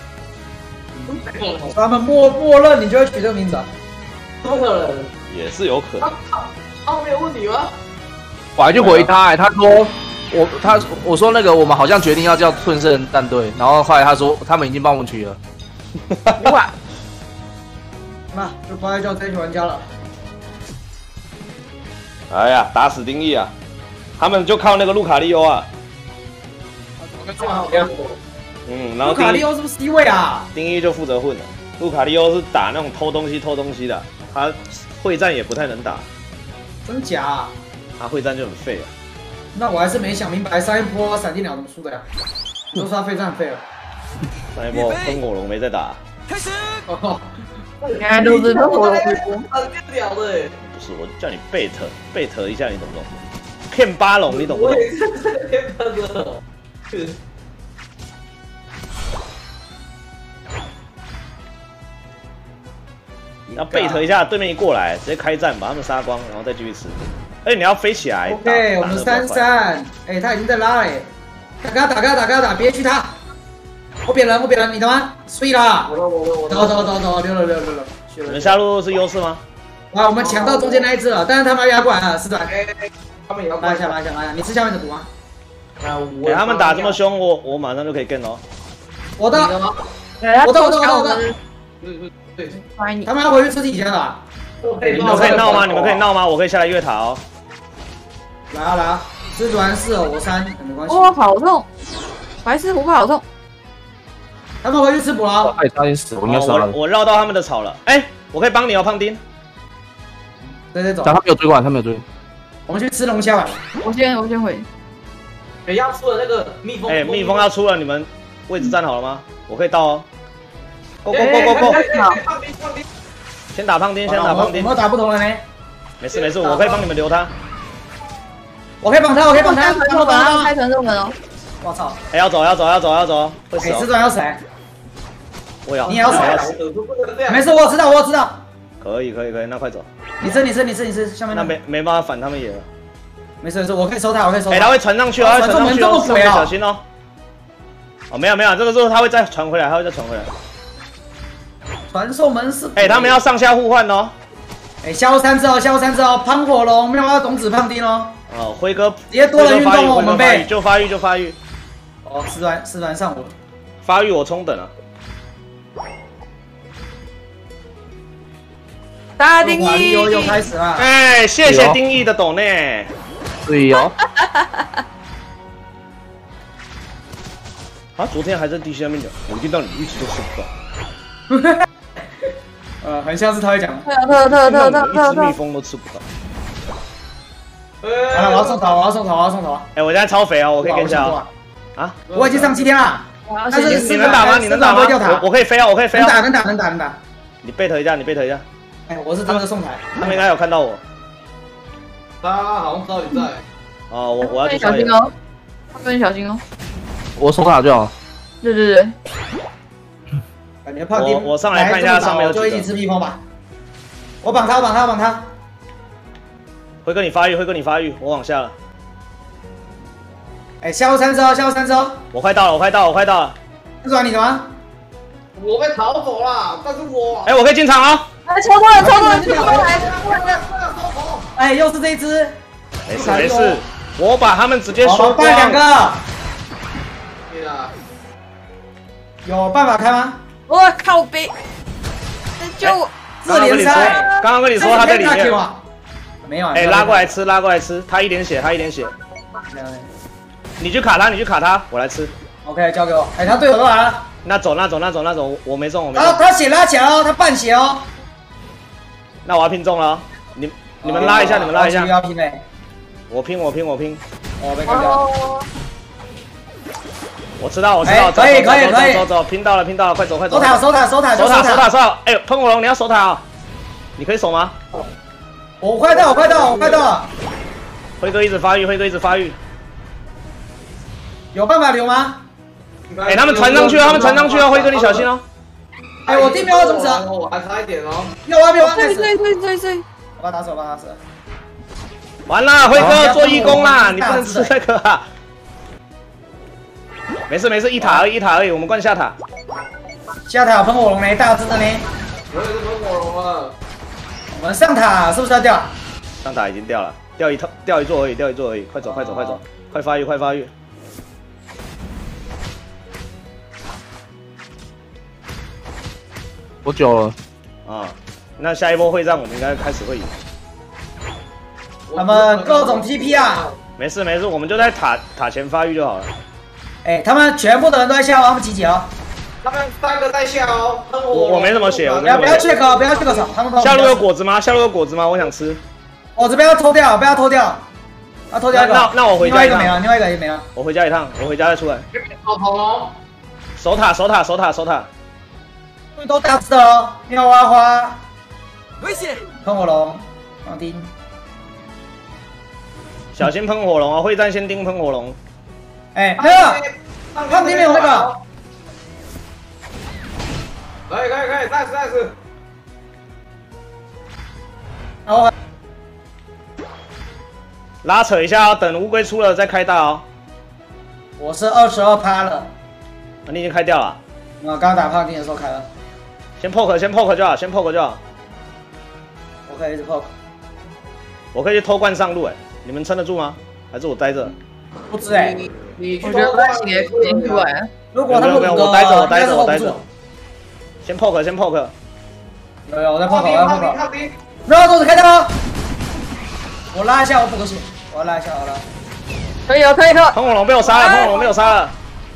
他们默默认你就会取这个名字啊？ 怎么可能？ 也是有可能。 他们没有问你吗？ 我还去回他、欸，他说我他我说那个我们好像决定要叫褪色人战队，然后后来他说他们已经帮我们取了。 哇，那就不爱叫这群玩家了。 哎呀，打死丁义啊！他们就靠那个路卡利欧啊。嗯，然后路卡利欧是不是 C 位啊？ 丁义就负责混了。路卡利欧是打那种偷东西、偷东西的，他会战也不太能打。 真假、啊？ 他会战就很废了。 那我还是没想明白上一波闪电鸟怎么输的呀？都是他废战很废了。 上一波风火龙没在打。 开始。 哦， 应该都是风火龙回锅。 闪电鸟的。 不是，我叫你贝特，贝特一下，你懂不懂？骗巴龙，你懂不懂？ 我也是骗他的。 你要贝特一下，对面一过来，直接开战把他们杀光，然后再继续吃。而且你要飞起来。 OK， 我们三三，哎，他已经在拉了，哎，打他打他打他打，别去他。我扁人，我扁人，你他妈碎啦！ 我了我了我了。 走走走走，溜了溜了溜了。 你们下路是优势吗？ 哇，我们抢到中间那一只了，但是他们要压过来了，是的。 他们也要拉一下拉一下拉一下，你吃下面的毒啊。 啊， 我他们打这么凶，我我马上就可以 get 哦。 我的， 我的我的我的。 对对对， 他们要回去吃底下的。 你们可以闹吗？你们可以闹吗？我可以下来越塔哦。 来啊来啊，吃完四哦，我三，没关系。 哦，好痛！白狮虎好痛。 他们回去吃补了。 哎，差点死，我应该杀了。 我绕到他们的草了。哎，我可以帮你哦，胖丁。 对对走。 他没有追过来，他没有追。 我们去吃龙虾吧。 我先我先回。 哎，要出了那个蜜蜂。 哎，蜜蜂要出了，你们位置站好了吗？我可以到哦。Go go go go go！先打胖丁，先打胖丁。 我们打不同了呢。 没事没事，我可以帮你们留他。 我可以绑他，我可以绑他， 我把他开成肉门哦。 我操！ 哎，要走要走要走要走，会死哦。 吃转要谁？ 我要。 你也要死？ 要没事，我知道我知道。 可以可以可以，那快走。 你吃你吃你吃你吃，下面那没没办法反他们野了。 没事没事，我可以收他，我可以收他。 哎，他会传上去，他会传上去哦，小心哦。哦，没有没有，这个时候他会再传回来，他会再传回来。 传送门是。 哎，他们要上下互换哦。 哎，下路三只哦，下路三只哦，喷火龙，没有要种子胖丁哦。 哦，辉哥， 直接多人运动哦，我们被就发育就发育。 哦，四团四团上我。 发育我冲等啊。 大丁义又又开始了。 哎，谢谢丁义的抖内。 对哦。 啊，昨天还在地下面讲，我一定让你一直都吃不到。 呃，很像是他会讲。 特特特特特一只蜜蜂都吃不到。 好了，我要送头，我要送头，我要送头。 哎，我现在超肥哦，我可以跟一下哦。啊， 我已经上七天了。但是你能打吗？你能打吗？我我可以飞啊，我可以飞啊。 能打，能打，能打，能打。 你贝特一下，你贝特一下。 哎，我是真的送台。 他们应该有看到我。 他好像知道你在。 哦，我我要去小心哦，他们小心哦。 我守塔就好。 对对对。 感觉胖丁， 我我上来看一下上面有几个。 就一起吃蜜蜂吧。我绑他，我绑他，我绑他。 辉哥你发育，辉哥你发育，我往下了。 哎，下路三只哦，下路三只哦。 我快到了，我快到了，我快到了。 是抓你的吗？ 我被逃走了，但是我。 哎，我可以进场啊！ 哎，超多人，超多人，超多人！ 哎，又是这一只。 没事没事，我把他们直接收光。 两个。 对啊。 有办法开吗？ 我靠背！救我！ 四连赛。 刚刚跟你说他在里面。 没有。 哎，拉过来吃，拉过来吃，他一点血，他一点血。你去卡他，你去卡他，我来吃。 OK， 交给我。哎，他队友都来了。 那走，那走，那走，那走，我没中，我没中。 他他血拉起来哦，他半血哦。 那我要拼中了，你你们拉一下，你们拉一下。 要拼嘞。 我拼，我拼，我拼。 我被干掉。 我知道，我知道。 可以，可以，可以。 走走，拼到了，拼到了，快走，快走。 守塔，守塔，守塔， 守塔，守塔，守塔。哎，喷火龙，你要守塔啊？你可以守吗？ 我快到，我快到，我快到了。 辉哥一直发育，辉哥一直发育。 有办法留吗？ 哎，他们传上去了，他们传上去了，辉哥你小心哦。 哎，我地喵怎么死？ 我还差一点哦。 喵啊喵啊！ 对对对对对。 我把他打死，我把他打死。 完了，辉哥做义工啦，你不能吃这个啊。没事没事，一塔而已，一塔而已，我们灌下塔。 下塔有喷火龙没？大只的呢？ 我也是喷火龙了。 我们上塔是不是要掉？ 上塔已经掉了，掉一套，掉一座而已，掉一座而已，快走快走快走，快发育快发育。 多久了？ 啊，那下一波会战我们应该开始会赢。 他们各种 T P 啊。 没事没事，我们就在塔塔前发育就好了。 哎，他们全部的人都在下哦，他们几级哦？ 他们三个在下哦。 我我没什么血，我不要不要 check 哦，不要 check 手，他们下路有果子吗？下路有果子吗？我想吃。 我这边要偷掉，不要偷掉。要偷掉一个。 那那我回家一趟。 另外一个没了，另外一个也没了。 我回家一趟，我回家再出来。 好痛哦！ 守塔守塔守塔守塔。 都大只的哦，妙蛙花。 危险！ 喷火龙，放丁。 小心喷火龙啊！会战先盯喷火龙。 哎，那个胖丁没有那个。 可以可以可以，再次再次。 然后拉扯一下哦，等乌龟出了再开大哦。 我是二十二趴了。 你已经开掉了。 我刚打胖丁的时候开了。 先 poke 先 poke 就好，先 poke 就好。 我可以一直 poke。 我可以去偷灌上路哎，你们撑得住吗？还是我待着？ 不知哎， 你我觉得他血点出来。 如果他们没有，我待着，我待着，我待着。先 poke 先 poke。 有有，我在 poke， 我在 poke。不要桌子开掉哦！我拉一下，我补个血，我要拉一下，我拉。 可以哦，可以哦。 喷火龙被我杀了，喷火龙被我杀了。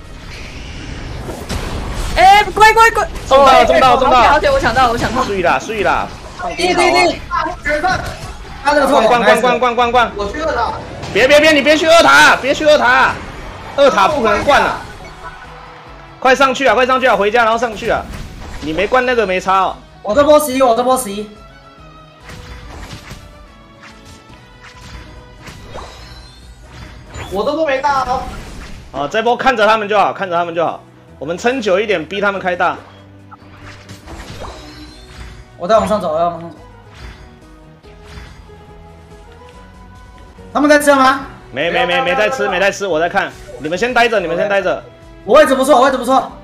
哎，快快快！ 中到了，中到了，中到了！ 而且我抢到了，我抢到了。 睡啦，睡啦！ 滴滴滴！他这个灌灌灌灌灌灌灌！ 我去二塔。 别别别，你别去二塔，别去二塔，二塔不可能灌了。快上去啊，快上去啊，回家然后上去啊！你没灌那个没差哦。 我这波十一，我这波十一。 我这波没大哦。 好，这波看着他们就好，看着他们就好。我们撑久一点，逼他们开大。 我再往上走，我要往上走。他们在吃吗？ 没没没没在吃，没在吃，我在看。你们先待着，你们先待着。 我位置不错，我位置不错。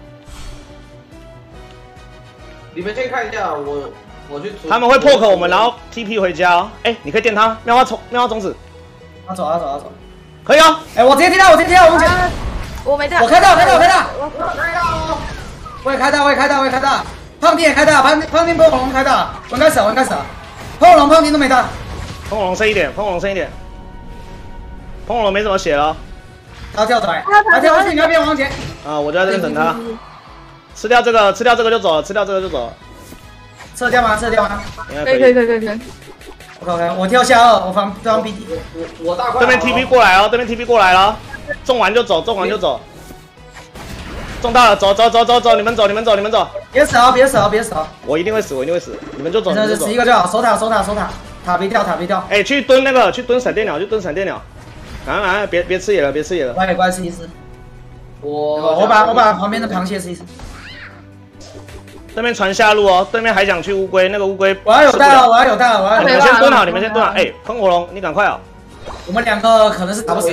你们先看一下，我我去。 他们会 poke 我们，然后 T P 回家哦。哎，你可以电他，妙花虫，妙花种子。 他走，他走，他走。 可以哦。 哎，我直接贴到，我直接贴到，我目前。 我没带。 我开到，开到，开到。 我开到哦。 我也开到，我也开到，我也开到。胖丁也开到，胖胖丁波龙开到，我应该死，我应该死。 碰龙碰你都没到， 喷火龙升一点，喷火龙升一点，喷火龙没怎么血了。 他跳出来，他跳去你那边王杰。 啊，我就在这边等他。吃掉这个，吃掉这个就走了，吃掉这个就走了。 撤掉吗？撤掉吗？ 应该可以可以可以可以可以。 OK OK， 我跳下二，我防对方 B D。 我我大块。 这边 T P 过来哦，这边 T P 过来了，中完就走，中完就走。中到了，走走走走走，你们走你们走你们走。 别死啊！别死啊！别死啊！ 我一定会死，我一定会死，你们就走，你这们就走。 十一个就好，守塔守塔守塔，塔别掉塔别掉。 哎，去蹲那个，去蹲闪电鸟，去蹲闪电鸟。赶快赶快，别别吃野了，别吃野了。 我也关试一试。 我我把我把旁边的螃蟹试一试。 对面传下路哦，对面还想去乌龟，那个乌龟。 我要有蛋了，我要有蛋了，我要有你蛋。 们先蹲好，你们先蹲好。哎，喷火龙，你赶快哦。 我们两个可能是打不死。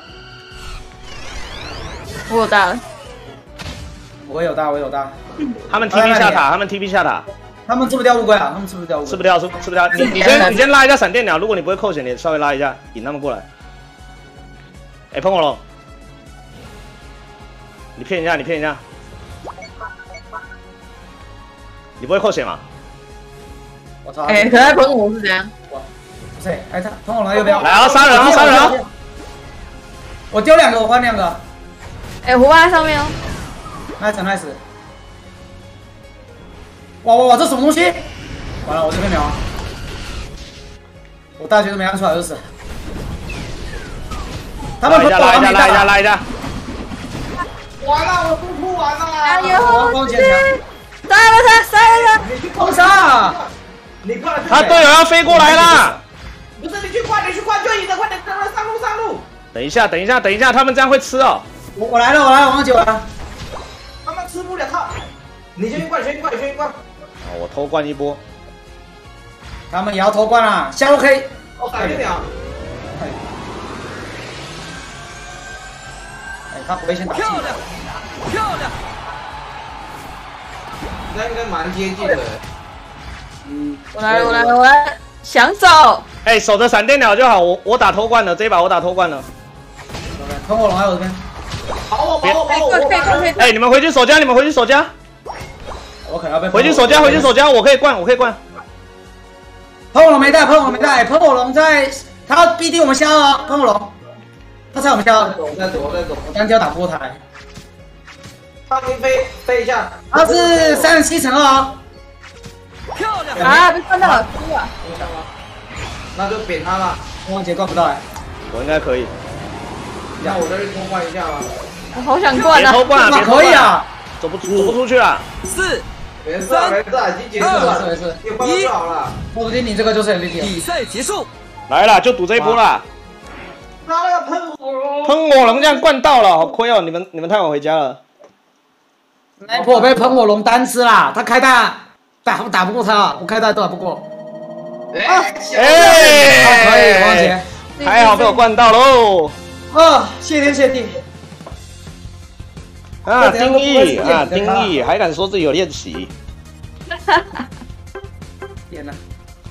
我有大了。 我有大，我有大。 他们 T P 下塔，他们 T P 下塔。 他们吃不掉乌龟啊，他们吃不掉乌龟。 吃不掉，吃吃不掉。你你先你先拉一下闪电鸟，如果你不会扣血，你稍微拉一下，引他们过来。哎，喷火龙，你骗一下，你骗一下。你不会扣血吗？ 我操！ 哎，可爱喷火是怎样？ 不是，哎，他喷火龙要不要？ 来啊，杀人啊，杀人啊！ 我丢两个，我换两个。 哎，胡巴在上面哦。 nice nice。哇哇哇，这什么东西？完了，我这边秒。我大学都没按出来，就是。他们拉一下，拉一下，拉一下，拉一下。 完了，我不哭完了。 哎呦， 光捡枪。 杀了他，杀了他！ 你去攻杀！ 你快来！ 他队友要飞过来啦！ 不是，你去快点，去快就赢的，快点，上路上路上路！ 等一下，等一下，等一下，他们这样会吃哦。 我我来了，我来了，王九了。 他们吃不了靠！你先去灌，先去灌，先去灌。 哦，我偷灌一波。 他们也要偷灌了，下路可以。 哦，闪电鸟。 哎，他不会先打。 漂亮，漂亮。 那应该蛮接近的。 嗯， 我来，我来，我来，想走。 哎，守着闪电鸟就好，我我打偷灌了，这一把我打偷灌了。 喷火龙在我这边。 跑我，跑我，跑我！ 可以可以可以。 哎，你们回去守家，你们回去守家。 我可能要被回去守家，回去守家，我可以灌，我可以灌。 喷火龙没带，喷火龙没带，喷火龙在，他要逼定我们下二，喷火龙，他猜我们下二。 走，再走，再走。 我单挑打不过他。 他飞飞飞一下。 他是三十七乘二哦。 漂亮啊！被看到了，输了。 那就扁他了。 王杰灌不到哎。 我应该可以。 那我再去偷灌一下吧。 我好想灌啊！ 别偷灌啊！别偷灌可以啊， 走不出，走不出去了。 四， 没事啊，没事啊，已经结束了， 没事没事， 你灌就好了。 说不定你这个就是 M V P。 比赛结束。 来了，就赌这一波啦。 他那个喷火龙， 喷火龙这样灌到了，好亏哦！你们你们太晚回家了。 那一波我被喷火龙单吃啦，他开大打打不过他，我开大都打不过。 哎， 哎， 可以，王杰， 还好被我灌到喽。 啊，谢天谢地。 啊，丁义啊，丁义还敢说自己有练习？ 天哪！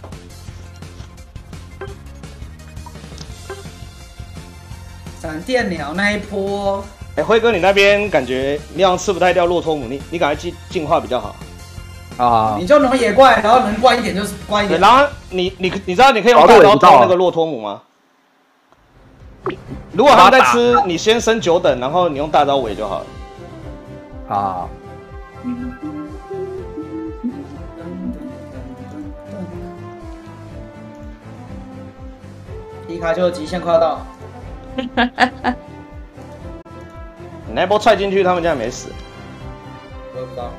闪电鸟那一波， 哎，辉哥，你那边感觉你好像吃不太掉骆驼母，你你赶快进进化比较好。 啊你就能野怪，然后能怪一点就是怪一对， 点。 然后你你你知道你可以用大刀刀那个骆驼母吗？如果他们在吃，你先升九等，然后你用大刀尾就好了。 啊！ 皮卡丘的极限快要到。 你那波踹进去，他们这样没死。 我也不知道。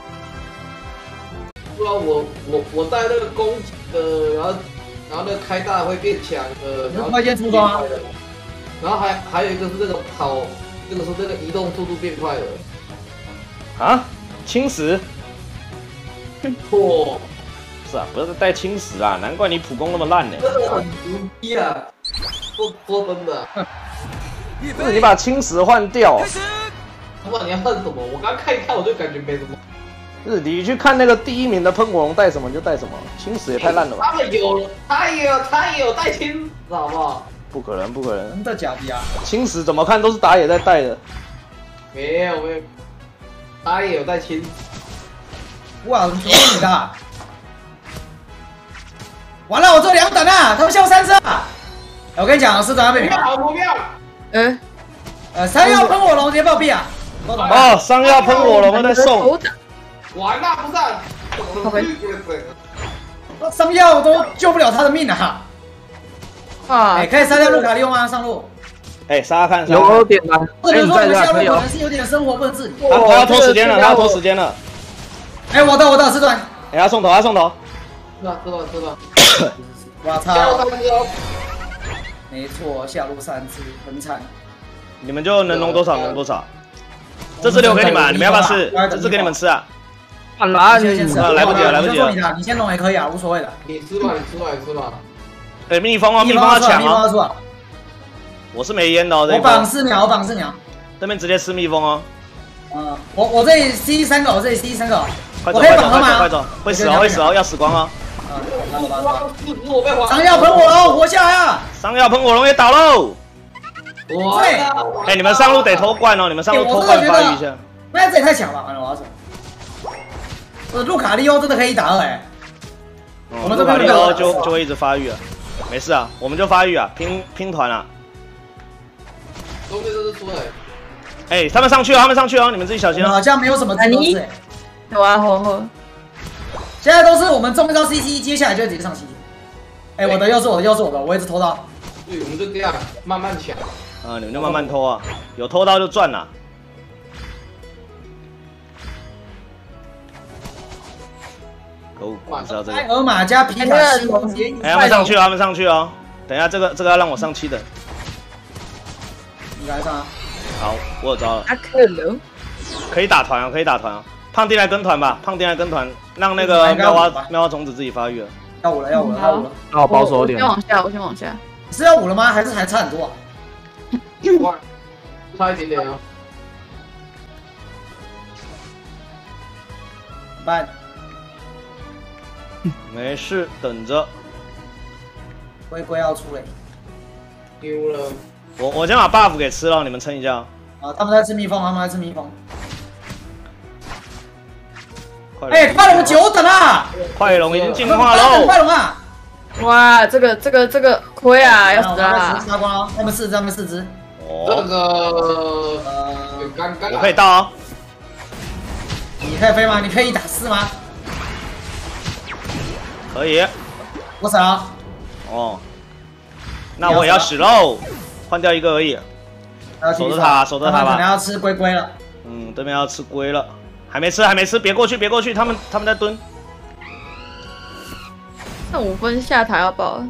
不然我我我带那个攻击的，然后然后那个开大会变强的，然后快先出装啊！ 然后还还有一个是那个跑，那个是那个移动速度变快的。 啊？青石？ 错， 是啊，不是带青石啊，难怪你普攻那么烂呢。 真的很牛逼啊！说说真的， 不是你把青石换掉。 不管你要换什么，我刚看一看我就感觉没什么。 是你去看那个第一名的喷火龙带什么就带什么，青石也太烂了吧？ 他们有，他也有，他也有带青石，好不好？ 不可能，不可能！ 真的假的啊？ 青石怎么看都是打野在带的。 没有没有，他也有带青石。 哇，怎么是你的？ 完了，我做两等啊，他们笑三次啊！我跟你讲，市长要被秒。 好不妙。 呃， 呃，三要喷火龙，直接暴毙啊！ 哦，伤要喷火龙在送。 完了，不是、啊。 伤药都救不了他的命啊！ 啊， 哎，可以杀掉路卡利欧吗？上路。 哎，杀杀看， 有点难。 或者说你们下路可可以哦能是有点生活不能自理。 他他要拖时间了，他要拖时间了。 哎，我到我到四段。 哎，他送头，他送头。 知道知道知道。 我操！ 下路三只哦。 没错，下路三只很惨。 你们就能弄多少能多少。这次留给你们，你们要不要吃？这次给你们吃啊。 很难， 先先吃， 来不及了，来不及了。 你的，你先弄也可以啊，无所谓的。 你吃吧，你吃吧，你吃吧。 哎，蜜蜂哦，蜜蜂要抢哦。我是没烟的哦， 我绑四秒，我绑四秒。 这边直接吃蜜蜂哦。 嗯，我我这里 C 三个，我这里 C 三个。 快走，快走，快走，快走！会死哦，会死哦，要死光哦。 啊，走吧走吧。 我被伤药喷火龙，活下来啊！ 伤药喷火龙也倒喽。 哇！ 哎，你们上路得偷罐哦，你们上路偷罐发育一下。 那这也太强了，完了我要走。呃，路卡利欧真的可以打二哎。我们这边路卡利欧就就会一直发育啊，没事啊，我们就发育啊，拼拼团啊。 中间这是输了。 哎，他们上去哦，他们上去哦，你们自己小心哦。 好像没有什么资格是哎。 有啊，好好。 现在都是我们中一招 C C， 接下来就直接上 C C。哎，我的又是我的又是我的，我一直偷到。 对，我们就这样慢慢抢。 啊，你们就慢慢偷啊，有偷到就赚了。哦，我知道这个。 埃尔玛加皮卡西蒙杰。 哎，他们上去哦，他们上去哦。等一下，这个这个要让我上七等。 你来上啊。 好，我有招了。 阿克龙。 可以打团啊，可以打团啊。胖丁来跟团吧，胖丁来跟团，让那个妙蛙妙蛙种子自己发育了。 要五了，要五了，要五了。 那我保守一点。 先往下，我先往下。 是要五了吗？还是还差很多啊？ 哇，差一点点啊。 办。 没事，等着。 龟龟要出嘞。 丢了。 我我先把 buff 给吃了，你们撑一下。 啊，他们在吃蜜蜂，他们在吃蜜蜂。哎，快龙九等啊！ 快龙已经进化喽！ 快龙啊！ 哇，这个这个这个亏啊，要死啦！ 杀光了，他们四只，他们四只。 这个呃，尴尬。 我可以到哦。 你可以飞吗？你可以打四吗？ 可以。 我死了。 哦。那我也要死喽，换掉一个而已。守着他，守着他吧。 可能要吃龟龟了。 嗯，对面要吃龟了。还没吃，还没吃，别过去，别过去，他们他们在蹲。 剩五分下台要爆了。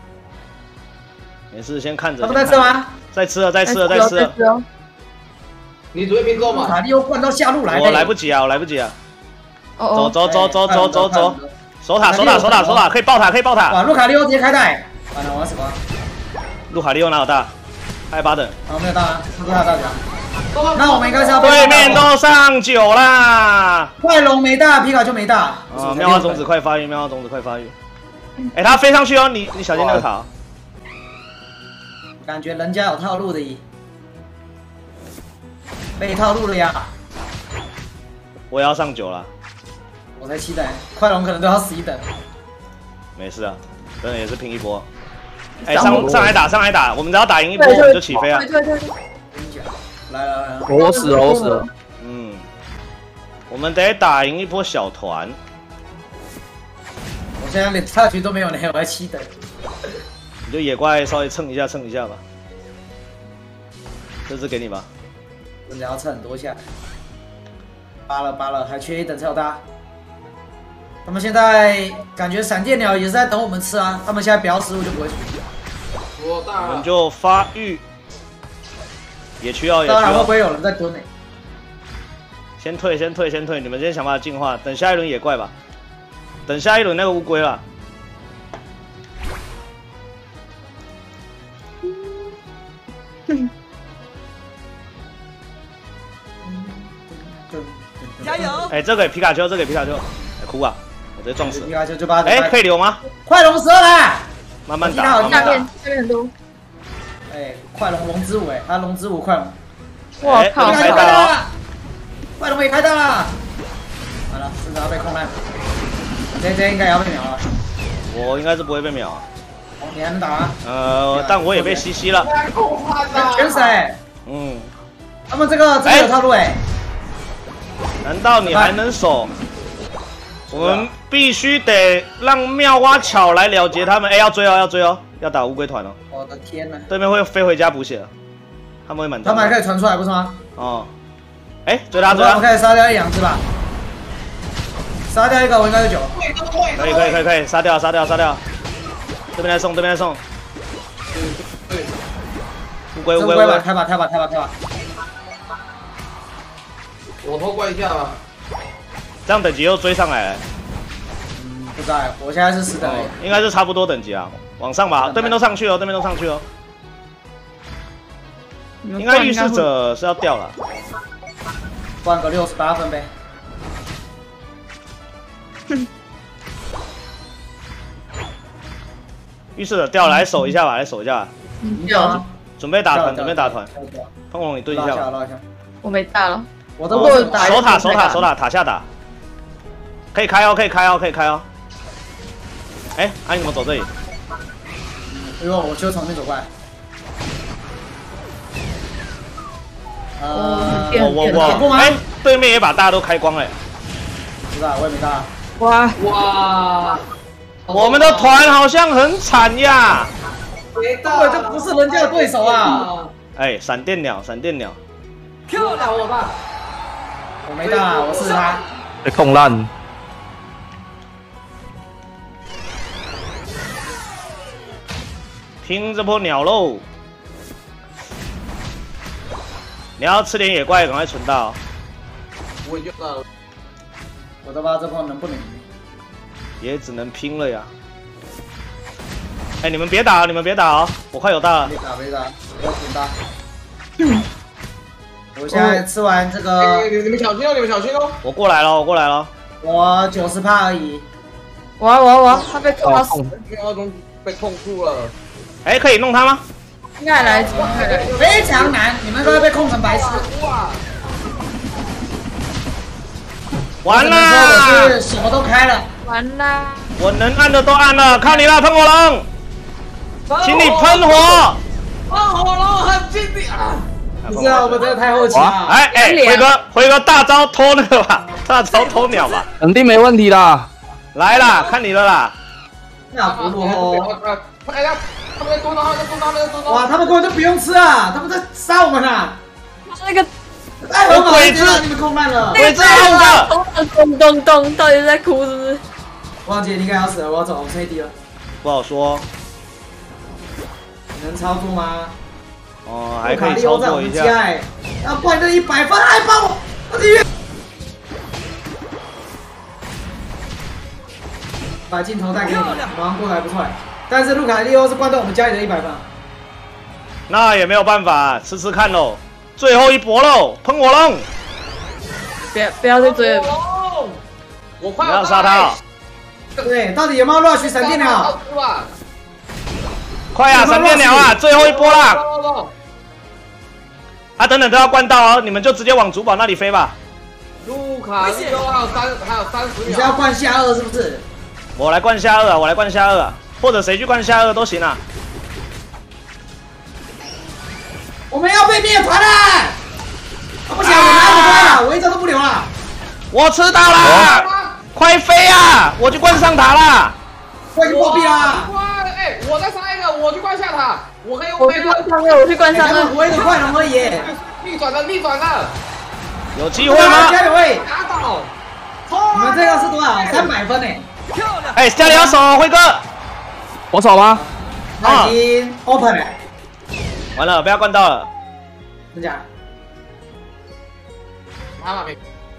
没事，先看着。 他们在吃吗？ 在吃了，在吃了，在吃了。 你准备拼够吗？ 卡利欧灌到下路来。 我来不及啊，我来不及啊。 哦走走走走走走走，守塔守塔守塔守塔，可以爆塔可以爆塔。 哇，路卡利欧直接开带。完了，我要死光。 路卡利欧哪有大？还有八等。 啊，没有大啊，不知道大家。那我们应该是要对面都上九啦。 快龙没大，皮卡丘没大。 啊，妙蛙种子快发育，妙蛙种子快发育。哎，他飞上去哦，你你小心那个塔。 感觉人家有套路的咦，被套路了呀。 我也要上九了。 我才七等，快龙可能都要十一等。 没事啊，真的也是拼一波。哎，上上来打，上来打，我们只要打赢一波，我们就起飞啊！ 对对对。 来来来， 我死了，我死了。 嗯，我们得打赢一波小团。 我现在连差距都没有呢，我才七等。 你就野怪稍微蹭一下，蹭一下吧。这只给你吧。 真的要蹭很多下。扒了扒了，还缺一等才有大。他们现在感觉闪电鸟也是在等我们吃啊，他们现在不要失误就不会出去。 我大。 我们就发育。野区哦，野区当然会不会有人在蹲呢？ 先退，先退，先退！你们先想办法进化，等下一轮野怪吧。等下一轮那个乌龟了。 加油！ 哎，这个皮卡丘，这个皮卡丘，哎哭啊！我直接撞死了。 皮卡丘就把哎，可以留吗？ 快龙十二啦！ 慢慢打，慢慢打。下面下面很多。 哎，快龙龙之舞哎，他龙之舞快龙。 哇靠！ 开大了， 快龙也开大了。完了，市长要被控烂。这这应该也要被秒了。 我应该是不会被秒啊。 哦，你还能打啊？ 呃，但我也被吸吸了。 全死哎！ 嗯， 他们这个这个有套路哎。 难道你还能守？我们必须得让妙蛙巧来了结他们。哎，要追哦，要追哦，要打乌龟团哦。 我的天哪！ 对面会飞回家补血了，他们会满。 他们还可以传出来不是吗？ 哦。哎，追他追他！ 我可以杀掉一两只吧。杀掉一个，我应该是九。 可以可以可以可以，杀掉杀掉杀掉。这边来送，这边来送。乌龟乌龟乌龟， 开吧开吧开吧开吧。 我偷怪一下吧。 这样等级又追上来了。 嗯，不知道，我现在是十等。 应该是差不多等级啊，往上吧，对面都上去哦，对面都上去哦。应该预示者是要掉了。 换个六十八分呗。 哼。 预示者掉了，来守一下吧，来守一下吧。 嗯，掉了。 准备打团，准备打团。喷火龙，你对一下吧。 我没大了。 我都不打。 守塔，守塔，守塔，塔下打。可以开哦，可以开哦，可以开哦。哎，哎，你怎么走这里？ 哎呦，我就从那走过来。呃， 我我我，哎，对面也把大家都开光了。 不知道，我也没大。 哇哇！ 我们的团好像很惨呀。 根本就不是人家的对手啊！ 哎，闪电鸟，闪电鸟。 漂亮，我大。 我没大，我是他。 被控烂。 拼这波鸟肉！你要吃点野怪，赶快存到。 我已经到了。 我都不知道这波能不能赢。 也只能拼了呀！哎，你们别打，你们别打哦，我快有大了。 别打，别打，我要存大。嗯。我现在吃完这个， 你们小心哦，你们小心哦。 我过来了，我过来了。 我九十趴而已。 哇哇哇！他被控到死， 二中被控住了。 哎，可以弄他吗？ 应该来， 非常难，你们都会被控成白痴。 完了！ 我是什么都开了。 完啦！ 我能按的都按了，靠你了，喷火龙！请你喷火！ 喷火龙很尽力啊！ 不是啊，我们这个太后期了。 哎哎，辉哥，辉哥大招偷那个吧，大招偷鸟吧， 肯定没问题啦。 来啦，看你的啦。 那不落后。 哎呀，他们在多拿，在多拿，在多拿。 哇，他们根本就不用吃啊，他们在杀我们啊！ 那个。 哎，我鬼子，你们空烂了！ 鬼子后的，咚咚咚，到底在哭是不是？ 汪姐，你应该要死了，我要走，我们 C D 了。 不好说。 你能操作吗？ 哦，还可以操作一下。 要灌这一百分，还帮我，我的月。把镜头带给你们，马上过来不错。但是卢卡利欧是灌到我们家里的一百分。 那也没有办法，吃吃看喽。最后一搏喽！喷火龙！ 别不要再追了！ 我快要杀他！ 对，到底有没有 rush 闪电鸟？ 快呀，闪电鸟啊！最后一波啦！啊，等等都要灌到哦，你们就直接往主堡那里飞吧。 卢卡利欧还有三还有三十秒。 你是要灌下二是不是？ 我来灌下二啊！我来灌下二啊！或者谁去灌下二都行啊。 我们要被灭团了！不行，我拿不开了，我一招都不留了。 我吃到了，快飞啊！我去灌上塔了。 我已经破壁了。 哎，我再杀一个，我去灌下塔。我可以， 我去灌上二，我去灌上二。 我一个快龙而已。 逆转了，逆转了。 有机会吗？ 加油喂！ 打倒。 你们这个是多少？三百分呢。 哎，加油手，辉哥。 我守吗？ 他已经 open 了。 完了，不要灌到了。 真假？ 妈妈没。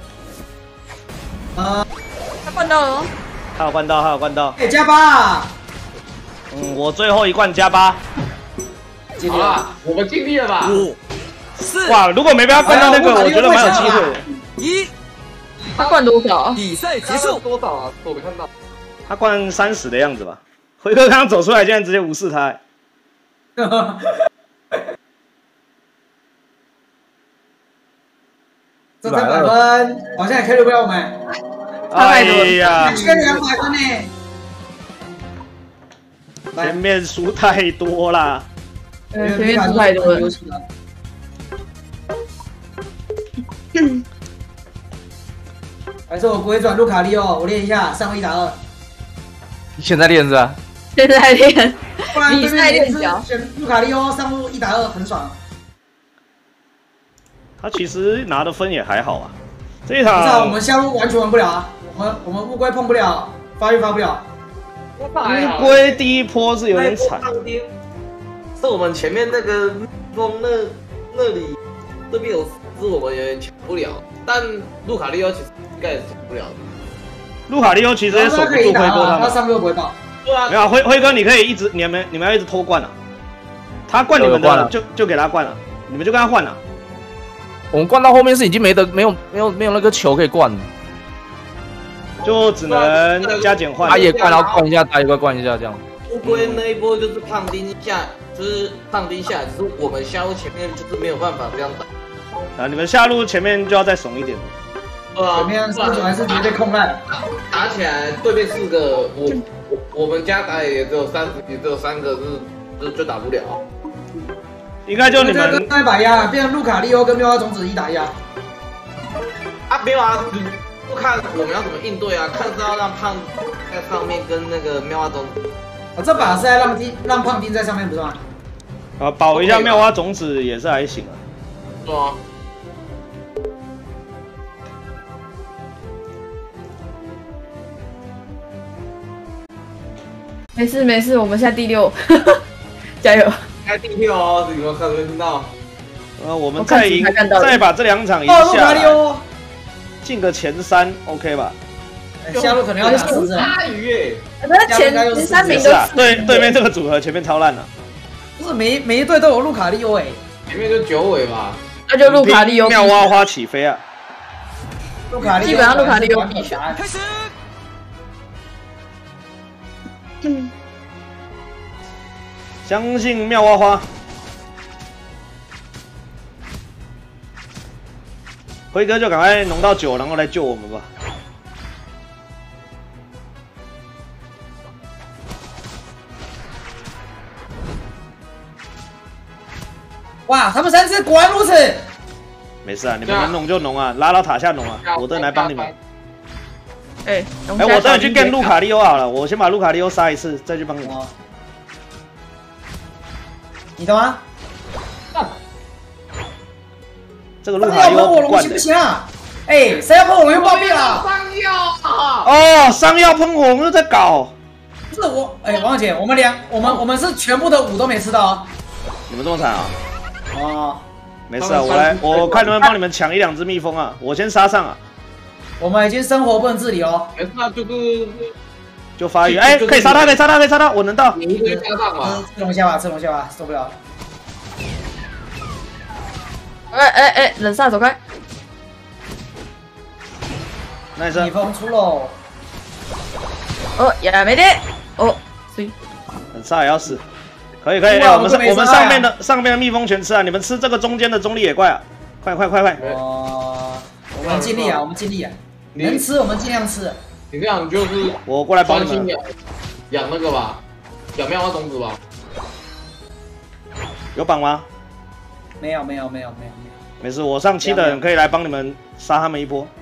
呃， 他灌到了。 他有灌到，他有灌到。 哎，加八。 嗯，我最后一灌加八。 好了，我们尽力了吧？ 五、四。 哇，如果没被他灌到那个，我觉得蛮有机会的。 一。 他灌多少？ 比赛结束。 多少啊？我没看到。 他灌三十的样子吧。辉哥刚刚走出来，竟然直接无视他。 这三百分好像也 carry 不了我们。 哎呀， 缺两百分呢。 前面输太多啦。 呃，前面输太多了。 还是我鬼转路卡利奥，我练一下上一打二。 现在练是吧？ 现在练， 不然比赛练脚， 选路卡利奥上路一打二很爽。 他其实拿的分也还好啊。这一不是啊，我场们下路完全玩不了啊，我们我们乌龟碰不了，发育发不了。 乌龟第一波是有点惨， 是我们前面那个风那那里这边有是我们也抢不了，但路卡利奥其实应该也抢不了的。 路卡利欧其实也守不住辉哥他们。 他上路回报。 对啊， 没有辉辉哥，你可以一直你们你们要一直偷灌啊，他灌你们的就就给他灌了，你们就跟他换了。 我们灌到后面是已经没得没有没有没有那个球可以灌了， 就只能加减换。 打野灌，然后灌一下，打野灌灌一下这样。 乌龟那一波就是胖丁下，就是胖丁下，只是我们下路前面就是没有办法这样打。 啊，你们下路前面就要再怂一点。 对啊， 前面四组还是直接被控烂。 打起来对面四个，我我我们家打野也只有三十，也只有三个，是就就打不了。 应该就你们那把压，变成路卡利欧跟妙蛙种子一打一啊。 啊，没有啊，不看我们要怎么应对啊？看是要让胖在上面跟那个妙蛙种子。 我这把是在让丁让胖丁在上面不是吗？ 啊，保一下妙蛙种子也是还行啊。 对啊。 没事没事，我们现在第六，加油！ 开第六哦，你们看没听到？ 呃，我们再赢，再把这两场赢下来，进个前三 ，OK 吧？ 下路可能要打四只了。 大鱼耶！ 那前前三名都是啊，对对面这个组合前面超烂了。 不是每每一队都有路卡利欧哎， 前面就九尾吧。 那就路卡利欧妙蛙花起飞啊！ 路卡利欧基本上路卡利欧必选。 开始。 嗯， 相信妙蛙花。辉哥就赶快弄到九，然后来救我们吧。 哇，他们三只果然如此。 没事啊，你们能弄就弄啊，拉到塔下弄啊，我这来帮你们。 哎哎，我等你去跟路卡利欧好了，我先把路卡利欧杀一次，再去帮你们。 你懂吗？ 这个路卡利欧不惯的。 行不行啊？哎，谁要喷火龙又暴毙了？ 伤药啊！ 哦，伤药喷火龙又在搞。 不是我，哎，王姐，我们两，我们我们是全部的五都没吃到啊。 你们这么惨啊？ 哦， 没事啊，我来，我看能不能帮你们抢一两只蜜蜂啊，我先杀上啊。 我们已经生活不能自理哦。 没事啊，就是就发育，哎，可以杀他，可以杀他，可以杀他，我能到。 你一个加上嘛。 吃龙虾吧，吃龙虾吧，受不了。 哎哎哎，冷煞走开！ 那是蜜蜂出喽。 哦，也没得。哦，所以冷煞也要死。可以可以，哎，我们上我们上面的上面的蜜蜂全吃啊！你们吃这个中间的中立野怪啊！快快快快！ 哦，我们尽力啊，我们尽力啊，能吃我们尽量吃。 你这样就是我过来帮你们养养那个吧，养妙蛙种子吧。 有绑吗？ 没有没有没有没有没有。 没事，我上七的人可以来帮你们杀他们一波。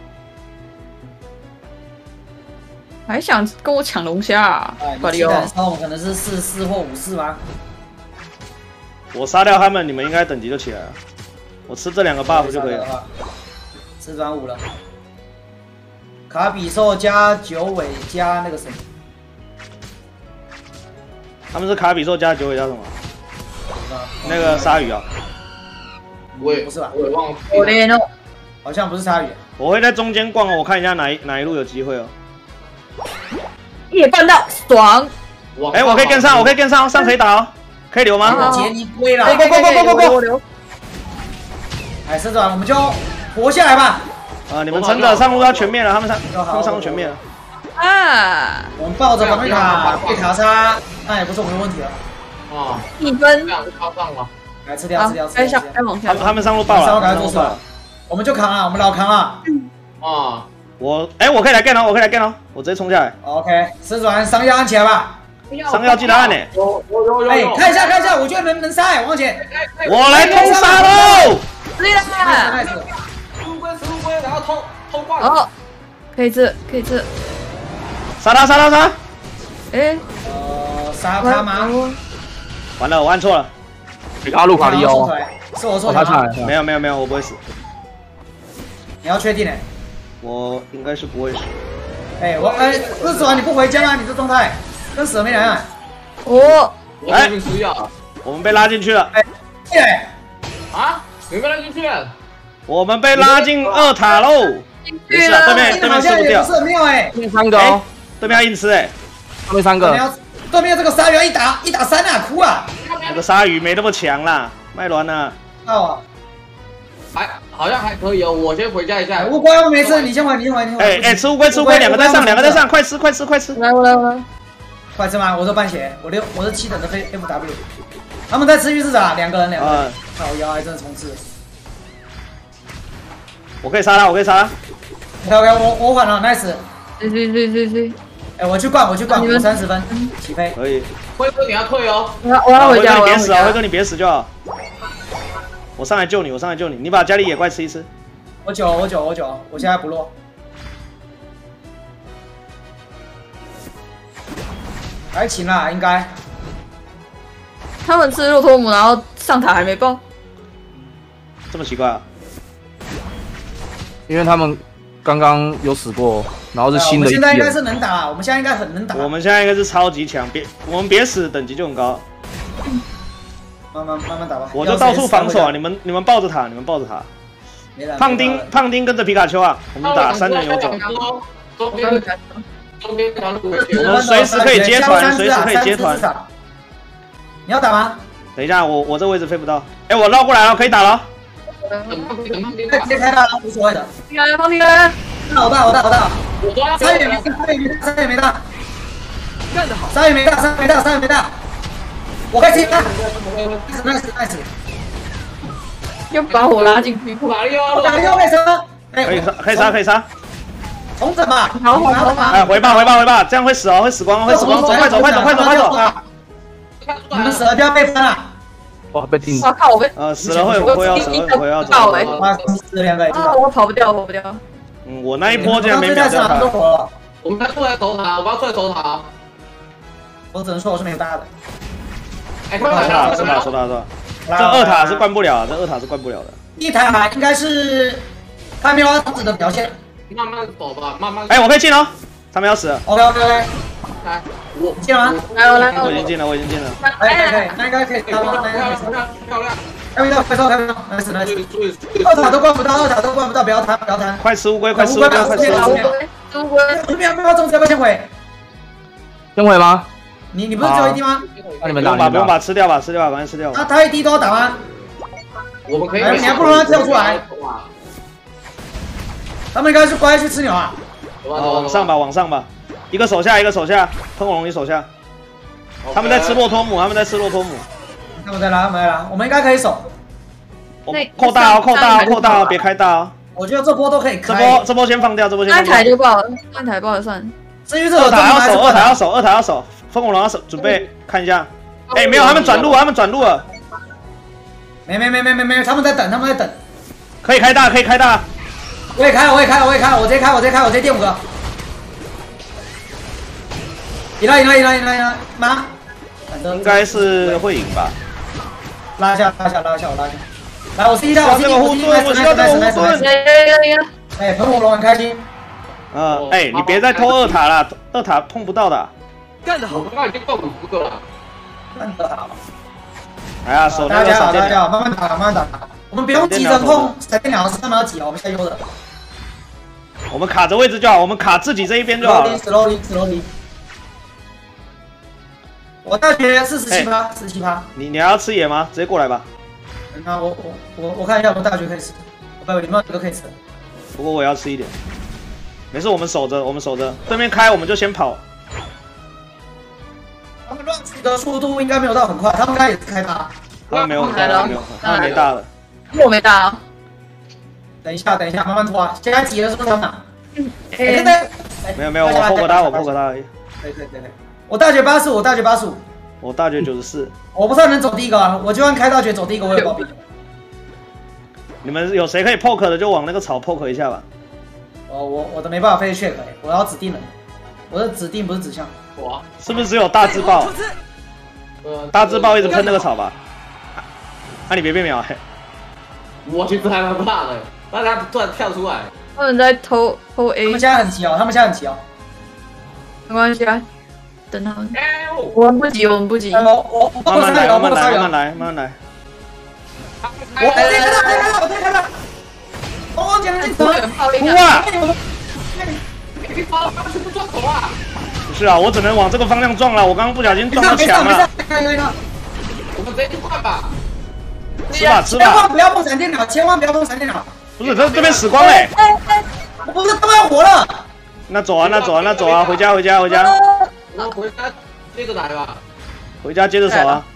还想跟我抢龙虾啊？ 瓜迪奥，我可能是四四或五四吗？ 我杀掉他们，你们应该等级就起来了。我吃这两个 buff 就可以了。 吃转五了。卡比兽加九尾加那个什么？ 他们是卡比兽加九尾加什么？那个鲨鱼啊？ 我也不是吧？ 我也忘了。 我连哦， 好像不是鲨鱼。 我会在中间逛哦，我看一下哪一哪一路有机会哦。 也办到，爽！ 哎，我可以跟上，我可以跟上，上可以打哦，可以留吗？ 杰尼龟了， 够够够够够够留！ 哎，社长，我们就活下来吧。 啊，你们撑着，上路要全灭了，他们上他们上路全灭了。 啊！ 我们抱着防御塔被卡杀，那也不是我们的问题了。 啊， 一分， 这样就靠上了。 来吃掉吃掉吃掉！ 该上该往下。 他们他们上路爆了， 上路赶快做事了。我们就扛啊，我们老扛啊。 啊。 我哎，我可以来干哦，我可以来干哦，我直接冲下来。 OK，社长伤药按起来吧。 伤药记得按呢。 有有有有哎， 有。 看一下看一下，我觉得能能杀哎，王姐。 我来通杀喽！ 对啦， nice， 十五龟十五龟，然后偷偷挂。 哦，可以吃，可以吃。 杀他杀他杀！ 哎， 呃，杀他吗？ 完了，我按错了。 阿鲁卡利欧， 是我错他的吗？ 来， 没有没有没有，我不会死。 你要确定哎。 我应该是不会死。 哎，我哎，日子啊，你不回家吗？你这状态跟死了没两样。 我我这边吃药。 我们被拉进去了。 哎， 啊？你们拉进去了？ 我们被拉进二塔喽！没事啊，对面对面吃不掉好像也不。是很妙哎。 对面三个哦， 对面要硬吃哎， 对面三个， 对面对面这个鲨鱼要一打一打三啊，哭啊！ 那个鲨鱼没那么强啦，麦伦啊。 哦， 还好像还可以哦，我先回家一下。 乌龟我没吃，你先回，你先回，你先回。 哎哎，吃乌龟吃乌龟，两个在上，两个在上，快吃快吃快吃！ 来我来我来， 快吃吗？我是半血，我六我是七等的飞 F W， 他们在吃鱼市长，两个人两个人嗯， 靠腰还真的冲刺。 我可以杀他，我可以杀他。 OK OK， 我我缓了 ，nice。 对对对对对， 哎，我去灌，我去灌， 你们我三十分起飞。 可以。 辉哥你要退哦。 我要我要回辉哥家， 你别死啊， 我要回家辉。哥你别死就好。我上来救你，我上来救你，你把家里野怪吃一吃。 我九我九我九，我现在不落。还行啦，应该。 他们吃肉托姆，然后上塔还没爆。 这么奇怪啊？ 因为他们刚刚有死过，然后是新的一批人。 我们现在应该是能打，我们现在应该很能打。 我们现在应该是超级强，别我们别死，等级就很高。 慢慢慢慢打吧。 我就到处防守啊！你们你们抱着塔，你们抱着塔。 没了胖丁胖丁跟着皮卡丘啊，我们打三人游走。 中间中间条路回去。 我们随时可以接团，随时可以接团。 你要打吗？ 等一下，我我这位置飞不到。哎，我绕过来了，可以打了。 直接开大了，无所谓的。 来，放进来。 好大好大好大！ 我抓鲨鱼没大，鲨鱼没大，鲨鱼没大， 干得好！ 鲨鱼没大，鲨鱼没大，鲨鱼没大。我可以接他。nice nice。 又把我拉进去。 哪里我打个右背杀。 可以杀，可以杀，可以杀。 重整吧。 好好好好。 哎，回吧回吧回吧，这样会死哦，会死光，会死光，走快走快走快走快走。 你们死了就要被分了。 哇，被定。 我靠，我被呃，死了会会要死，会要走。 到哎。 哇，死了两个。 啊，我跑不掉，跑不掉。 嗯，我那一波竟然没秒掉他。 我们要出来守塔，我们要出来守塔。 我只能说我是没有大的。 哎， 是吧是吧是吧是吧？这二塔是灌不了，这二塔是灌不了的。 一台海应该是他没有子的表现。 慢慢走吧，慢慢。 哎，我可以进了，他们要死了。 OK OK OK。 来，我进了吗？ 来，我来， 我已经进了，我已经进了。 可以可以可以，那应该可以。 漂亮漂亮漂亮漂亮。 开没到，快收开没到，nice nice。二塔都灌不到，二塔都灌不到，不要贪不要贪。 快吃乌龟，快吃乌龟，快吃乌龟。 乌龟， 没有没有中，要不要先回？ 先回吗？ 你你不是只有一滴吗？ 那你们打， 不用把不用把吃掉吧，吃掉吧，反正吃掉吧。 他他一滴都要打吗？ 我们可以。 你还不如让他跳出来。他们应该是乖去吃鸟啊。 往上吧，往上吧。一个手下，一个手下，喷火龙你手下。他们在吃洛托姆，他们在吃洛托姆。 他们在拉，他们在拉，我们应该可以守。 我扩大哦，扩大哦，扩大哦，别开大哦。 我觉得这波都可以这开。 波这波先放掉，这波先放掉。 那台就爆了，那台爆了算。 至于这二塔要守，二塔要守，二塔要守。风火龙要守，准备看一下。哎，没有，他们转路，他们转路了。 没没没没没没，他们在等，他们在等。 可以开大，可以开大。 我也开了，我也开了，我也开了，我直接开，我直接开，我直接垫五个。赢了，赢了，赢了，赢了，赢了！妈， 应该是会赢吧？ 拉下，拉下，拉下，我拉下。来，我 C 一下，我 C 一，我 C 一， 我需要这个护盾。 哎，喷火龙很开心。 嗯，哎，你别再偷二塔了，二塔碰不到的。 干得好！ 我刚刚已经够五十个了。 干得好。 哎呀，守那大家好， 个闪电鸟， 大家好，慢慢打，慢慢打。我们不用急着碰闪电鸟，是他们要急哦，我们现在优的。 我们卡着位置就好，我们卡自己这一边就好了。 slowly slowly。我大学四十七趴，四十七趴。 你你还要吃野吗？直接过来吧。 那我我我我看一下，我大学可以吃，我有你们有个可以吃。 不过我要吃一点。没事，我们守着，我们守着，对面开我们就先跑。 他们乱取的速度应该没有到很快，他们应该也是开大。 他们没有很快，没有，他们没大了。 我没大啊。 等一下，等一下，慢慢拖啊！现在急了是不是他们？ 哎， 对， 没有没有，我破过他，我破过他而已。 对对对对。 我大绝八十五，我大绝八十五， 我大绝九十四。 我不知道能走第一个啊，我就算开大绝走第一个，我也保兵。 你们有谁可以 poke 的，就往那个草 poke 一下吧。 哦，我我的没办法飞 check，、欸、我要指定人，我的指定不是指向。 哇， 是不是只有大自爆？ 呃， 大自爆一直喷那个草吧。啊，你别被秒、欸！ 我其实还蛮怕的，但他突然跳出来。 他们在偷偷 A， 他们现在很急哦，他们现在很急哦。 没关系啊，等他们。 哎呦， 我们不急，我们不急。 我我我慢慢来，慢慢来，慢慢来。 来，慢慢来。 我我再看到，再看到，我再看到。我讲进头， 哭啊！ 你跑，他们全部撞头啊！ 不是啊，我只能往这个方向撞了。我刚刚不小心撞到墙了。 我们直接去换吧。 吃吧，吃千万吧。 不要碰闪电鸟，千万不要碰闪电鸟。 不是，这这边死光嘞。 我不是他们要活了。 那走啊，那走啊，那走啊，回家，回家，回家。 我回家接着来吧。 回家接着守啊。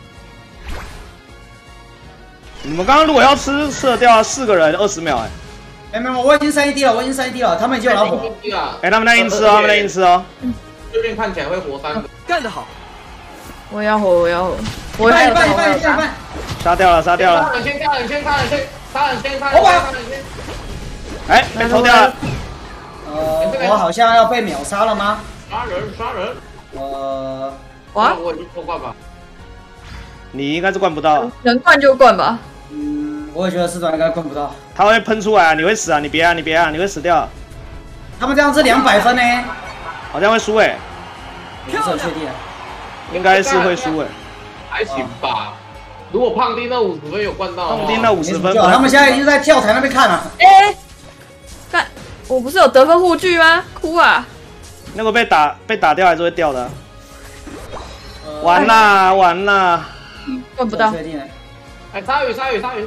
你们刚刚如果要吃，吃得掉啊，四个人二十秒哎。 没没没，我已经三 E D 了，我已经三 E D 了，他们已经有老虎了。 哎，他们在硬吃哦，他们在硬吃哦。 对面看起来会活三个。 干得好！ 我要活，我要活，我一半要一半一半一半一半。 杀掉了，杀掉了。 杀人先，杀人先，杀人先，杀人先，杀人先，杀人先。 哎，被抽掉了。 呃，我好像要被秒杀了吗？ 杀人，杀人。 呃， 哇， 我已经破罐吧。 你应该是灌不到。 能灌就灌吧。 嗯，我也觉得四段应该灌不到。 他会喷出来啊，你会死啊，你别啊，你别啊，你会死掉。 他们这样是两百分呢， 好像会输哎。 我不是很确定。 应该是会输哎。 还行吧。如果胖丁那五十分有灌到， 胖丁那五十分， 他们现在已经在跳台那边看了。 哎，干，我不是有得分护具吗？哭啊！ 那个被打被打掉还是会掉的。完啦完啦， 灌不到。 确定。 哎，鲨鱼鲨鱼鲨鱼。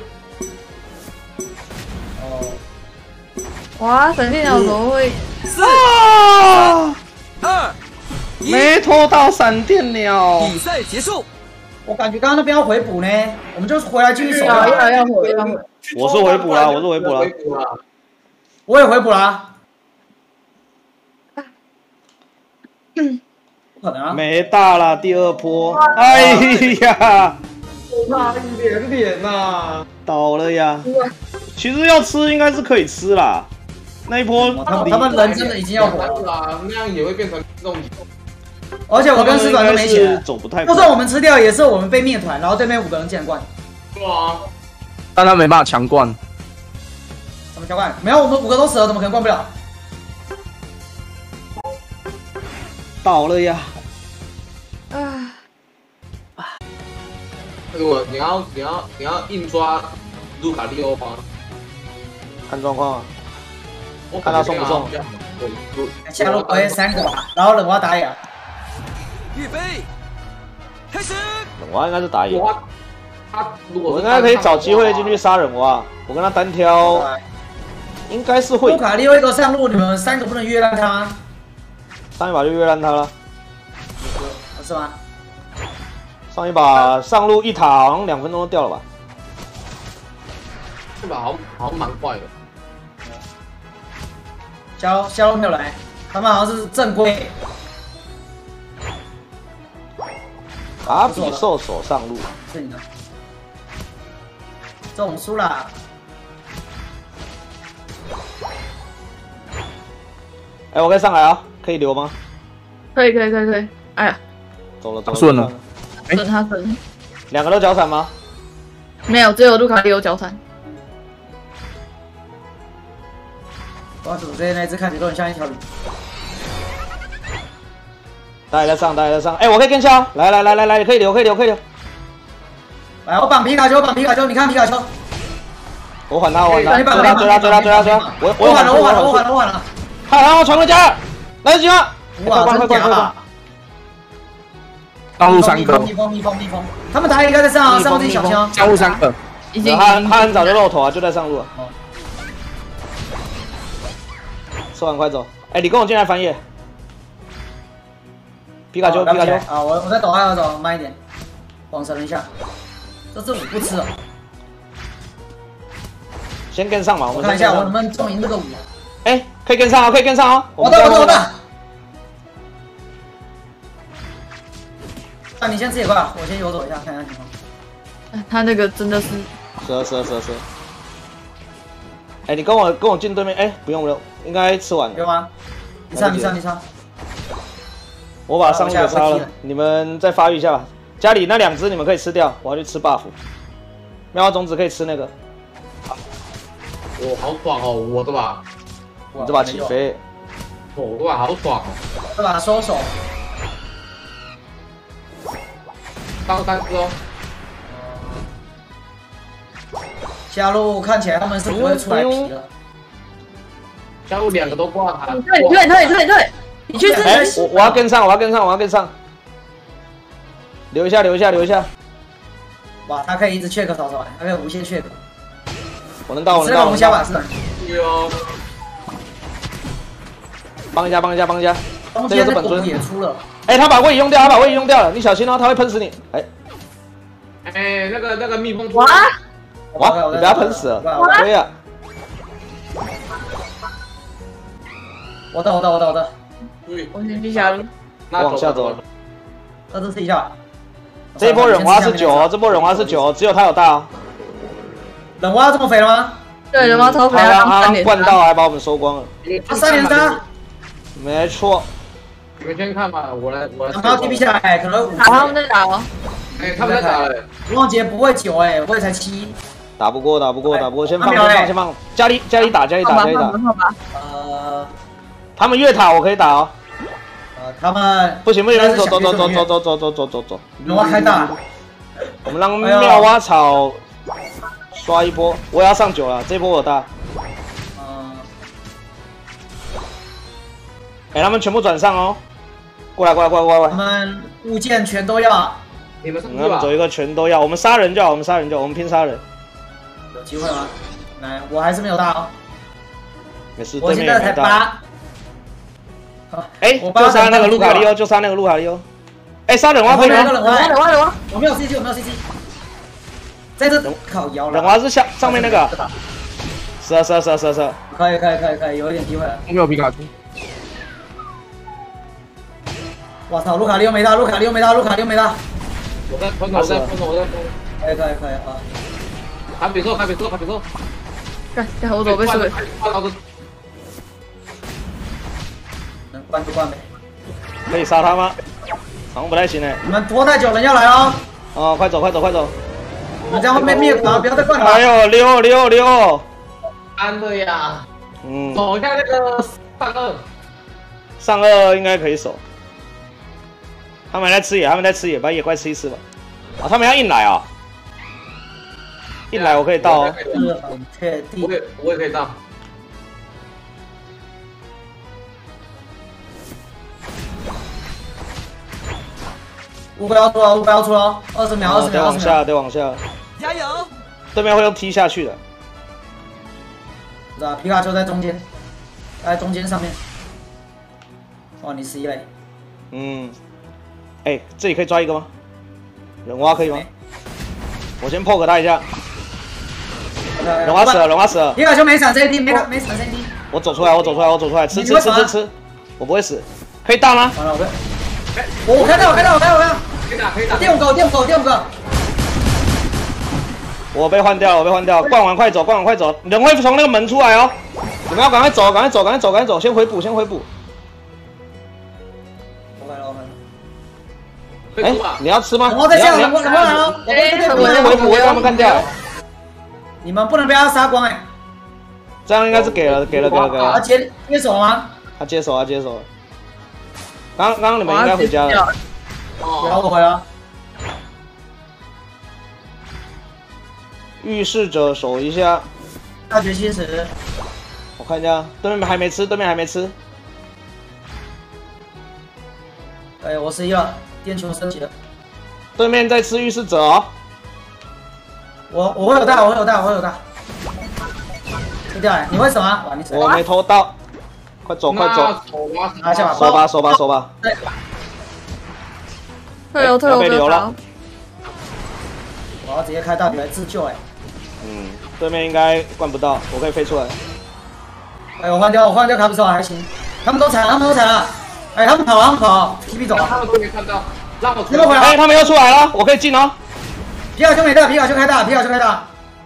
哦。 哇，闪电鸟怎么会？ 啊！二， 没拖到闪电鸟。 比赛结束。 我感觉刚刚那边要回补呢，我们就回来继续守。 要要要回要回。 我是回补啦，我是回补啦。 我也回补啦。 嗯。 不可能啊！ 没大啦，第二波。哎呀！ 差一点点呐， 倒了呀。其实要吃应该是可以吃啦。那一波他们他们人真的已经要火了，那样也会变成这种。 而且我跟四团都没血， 走不太。 就算我们吃掉，也是我们被灭团，然后对面五个人竟然灌。 对啊。 但他没办法强灌。 怎么强灌？没有，我们五个都死了，怎么可能灌不了？ 倒了呀！ 啊！ 如果你要你要你要硬抓卢卡利欧吗？ 看状况啊，看他送不送。 下路我也三个吧，然后冷蛙打野。 预备，开始。 冷蛙应该是打野。 他如果我应该可以找机会进去杀冷蛙，我跟他单挑，应该是会。 卢卡利欧一个上路，你们三个不能越烂他吗？ 上一把就越烂他了。 是吗？ 上一把上路一塔好像两分钟就掉了吧？ 这把好像好像蛮快的。 肖肖没有来，他们好像是正规。 打比兽手上路， 是你的。这种输了。 哎，我可以上来啊，可以留吗？ 可以可以可以可以。哎呀， 走了走了。 顺了。 等他等。 两个都脚闪吗？ 没有，只有卢卡利欧脚闪。 哇，主这那只看起来都很像一条鱼。 大家在上，大家在上。哎，我可以跟销，来来来来来，可以留，可以留，可以留。 来，我绑皮卡丘，绑皮卡丘，你看皮卡丘。 我缓他，我缓他，追他，追他，追他，追他，追他。我我缓了，我缓了，我缓了，我缓了。 快，然后传回家，来得及吗？ 哇，真假的！ 上路三个。 蜜蜂，蜜蜂，蜜蜂。他们打野应该在上啊，上路自己小心哦。 上路三个。 已经。 他他很早就露头啊，就在上路了。吃完快走！哎，你跟我进来翻页。皮卡丘，皮卡丘啊！我我在抖，还要走，慢一点，往神一下。这次我不吃了。 先跟上嘛， 我看一下我能不能中赢这个五。 哎，可以跟上哦，可以跟上哦。 我的我的我的。 那你先吃野怪，我先游走一下，看一下情况。 他那个真的是， 是啊是啊是啊是啊。哎，你跟我跟我进对面，哎，不用不用，应该吃完了。 有吗？你上你上你上。 我把上路给杀了，你们再发育一下吧。家里那两只你们可以吃掉，我要去吃 buff。妙蛙种子可以吃那个。 我好爽哦，我的吧， 你这把起飞， 我的吧好爽哦， 这把收手。 当三只哦。 下路看起来他们是不会出来皮了。 下路两个都挂他。 对对对对对，你去哎，我我要跟上，我要跟上，我要跟上。留一下，留一下，留一下。 哇，他可以一直 check 扫扫，他可以无限 check。 我能到，我能到，我能到。 对哦。 帮一下，帮一下，帮一下。这个是本尊也出了。 哎，他把位移用掉，他把位移用掉了，你小心哦，他会喷死你。哎。 哎，那个那个蜜蜂哇哇，你被他喷死了，对呀。 我的我的我的我的。 我先去下路。 往下走了。 那这试一下。 这一波忍蛙是九哦，这波忍蛙是九哦，只有他有大哦。 忍蛙这么肥了吗？ 对，忍蛙超肥， 他他灌到还把我们收光了。 他三连杀。 没错。 你们先看吧，我来我来。 他们要 T P 下来，可能五。 他们在打哦。 哎，他们在打了。 王杰不会九哎，我也才七。 打不过，打不过，打不过，先放，先放，先放。家里家里打，家里打，家里打。 呃， 他们越塔我可以打哦。 呃，他们不行不行，走走走走走走走走走走走。 忍蛙开大。 我们让妙蛙草刷一波，我也要上九了，这波我大。 嗯。 哎，他们全部转上哦。过来过来过来过来过来。 他们物件全都要。 你们是他们走一个全都要，我们杀人就好，我们杀人就好，我们拼杀人。 有机会吗？来，我还是没有大哦。 没事， 我现在才八。 哎，就杀那个卢卡利欧，就杀那个卢卡利欧。哎，杀忍蛙可以吗？ 忍蛙，忍蛙，忍蛙，我没有 C G， 我没有 C G。在这靠腰了。 忍蛙是下上面那个。是啊是啊是啊是啊是啊。 可以可以可以可以，有一点机会了。 我没有皮卡丘。 我操，卢卡利欧没大，卢卡利欧没大，卢卡利欧没大。 我在喷，我在喷，我在喷。 可以可以可以啊。 卡比兽，卡比兽，卡比兽。 干，干我走被射。 能关就关呗。 可以杀他吗？好像不太行哎。 你们拖太久，人要来哦。 哦，快走快走快走。 你这样会被灭团，不要再灌了。 哎呦，溜溜溜。 安的呀。 嗯。 走一下那个上二。 上二应该可以守。他们在吃野，他们在吃野，把野怪吃一吃吧。啊，他们要硬来啊！硬来我可以到哦。 很确定。 我也我也可以到。 乌龟要出了，乌龟要出了，二十秒，二十秒， 得往下，得往下。 加油！ 对面会用踢下去的。 不知道，皮卡丘在中间，在中间上面。哇，你十一嘞。 嗯。哎，这里可以抓一个吗？忍蛙可以吗？我先 poke 他一下。忍蛙死了，忍蛙死了。 皮卡丘没闪 C D， 没没闪 C D。 我走出来，我走出来，我走出来，吃吃吃吃吃，我不会死。可以大吗？ 完了，我我我看到，我看到，我看到，我看到。 可以打，可以打。 第五个，第五个，第五个。 我被换掉了，我被换掉了。灌完快走，灌完快走，人会从那个门出来哦。你们要赶快走，赶快走，赶快走，赶快走，先回补，先回补。哎，你要吃吗？ 我在下，我我来了， 我先回补，我让他们干掉。 你们不能被他杀光哎！ 这样应该是给了，给了，给了，给了。 他接接手吗？ 他接手，他接手了。刚刚刚你们应该回家了。 哦，我回了。 预示者守一下。 大学七十。 我看一下，对面还没吃，对面还没吃。 哎，我十一了。电球升级了， 对面在吃预示者哦。 我我会有大，我会有大，我会有大。吃掉了，你会什么？哇，你我没偷到，快走快走， 拿下吧， 收吧收吧收吧。 对。 退流退流被留了。 我要直接开大局来自救哎。 嗯，对面应该灌不到，我可以飞出来。 哎，我换掉，我换掉卡比兽还行，他们都踩了，他们都踩了。哎，他们跑了，他们跑 ，T P 走了。 他们都没看到。 让我你们回来。 哎，他们又出来了，我可以进哦。 皮卡丘没大，皮卡丘开大，皮卡丘开大。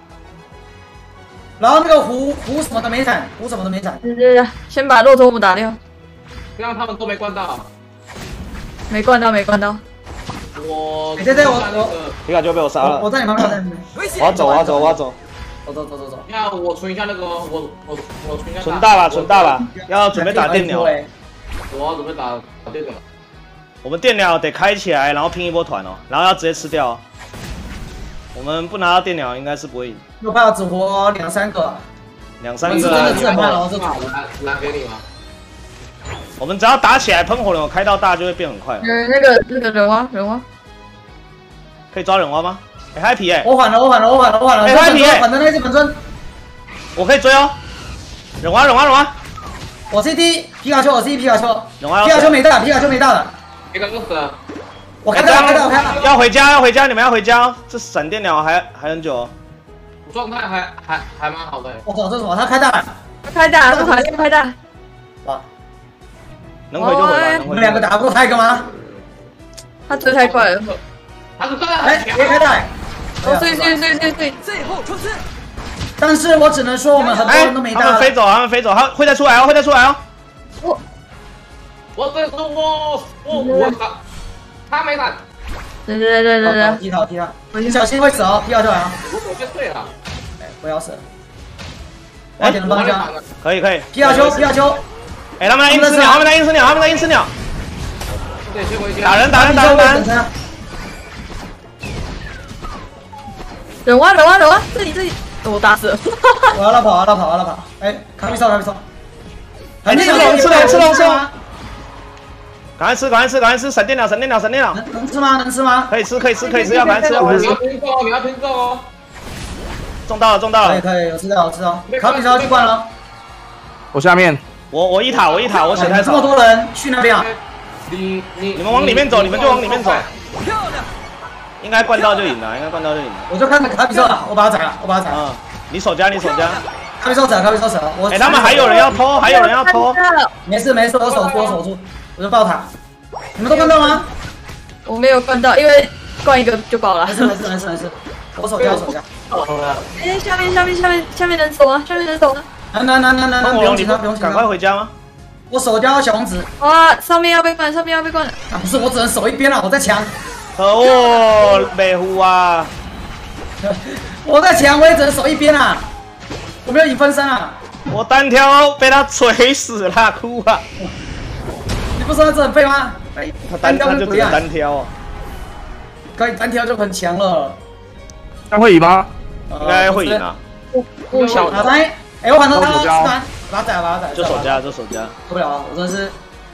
然后那个湖湖什么的没闪，湖什么的没闪。 对对对，先把骆驼姆打掉。 这样他们都没灌到。 没灌到，没灌到。 我对对，我我皮卡丘被我杀了。 我在你旁边，我在你旁边。 我要走，我要走，我要走。 走走走走走。 那我存一下那个，我我我存一下。 存大吧，存大吧，要准备打电鸟。 我要准备打打电鸟。 我们电鸟得开起来，然后拼一波团哦，然后要直接吃掉。我们不拿到电鸟，应该是不会赢。 又怕只活两三个， 两三个。 是真的是很慢哦，这来来给你吗？ 我们只要打起来，喷火龙开到大就会变很快。 呃，那个那个人蛙，人蛙， 可以抓人蛙吗？哎，嗨皮哎！ 我缓了，我缓了，我缓了，我缓了。 哎，嗨皮哎！ 缓的那只本尊， 我可以追哦。人蛙，人蛙，人蛙。 我 C D 皮卡丘，我 C D 皮卡丘。 人蛙。 皮卡丘没大，皮卡丘没大的。 皮卡丘死了。 我开大，开大，开大。 要回家，要回家，你们要回家哦。这闪电鸟还还很久哦。 状态还还还蛮好的。 我靠，这是什么？他开大了。 他开大，他开开大。 哇！ 能回就回吧。 你们两个打不过他一个吗？ 他追太快了。 他是真的哎，别开大。 哦，对对对对对， 最后冲刺。 但是我只能说，我们很多人都没大。 他们飞走，他们飞走，他会再出来哦，会再出来哦。 我， 我这是我我我打，他没打。 对对对对对。 踢他踢他，你小心会死哦，踢下去啊！ 我我先退了。 哎，不要死。快点的方向。 可以可以。 皮卡丘，皮卡丘。 哎，他们在硬吃鸟，他们在硬吃鸟，他们在硬吃鸟。 对，先回家。 打人打人打人打人。 人蛙人蛙人蛙，这里这里，我打死了。 我要绕跑，我要绕跑，我要绕跑。哎，卡比兽，卡比兽。 哎，吃龙吃龙吃龙吃龙。赶快吃，赶快吃，赶快吃！闪电鸟，闪电鸟，闪电鸟。 能能吃吗？能吃吗？ 可以吃，可以吃，可以吃，要赶快吃，要赶快吃。 你要拼中哦，你要拼中哦。 中到了，中到了。 可以可以，我知道我知道。卡比兽去灌了。 我下面。 我我一塔，我一塔，我血太少。 这么多人去那边啊？ 你你你们往里面走，你们就往里面走。 漂亮。 应该灌到就赢了，应该灌到就赢了。 我就看卡比兽了，我把他宰了，我把他宰了。 你守家，你守家。 卡比兽宰，卡比兽宰了。我哎，他们还有人要偷，还有人要偷。 没事没事，我守住，我守住，我就爆塔。你们都灌到吗？ 我没有灌到，因为灌一个就爆了。 没事没事没事没事，我守家我守家。 哎，下面下面下面下面人走啊，下面人走啊。 来来来来来， 喷火龙，你不用赶快回家吗？ 我守家小王子。 哇，上面要被灌，上面要被灌了。 啊，不是，我只能守一边了，我在墙。 可恶，美湖啊！ 我在墙，我也只能守一边啊。我没有影分身啊。 我单挑被他锤死了，哭啊！ 你不说这很废吗？哎， 他单挑就只能单挑哦。 可以单挑就很强了。 那会赢吗？ 应该会赢啊。 不不小打三，哎，我反正他吃完，把他宰，把他宰。 就守家，就守家。 受不了啊！我真是。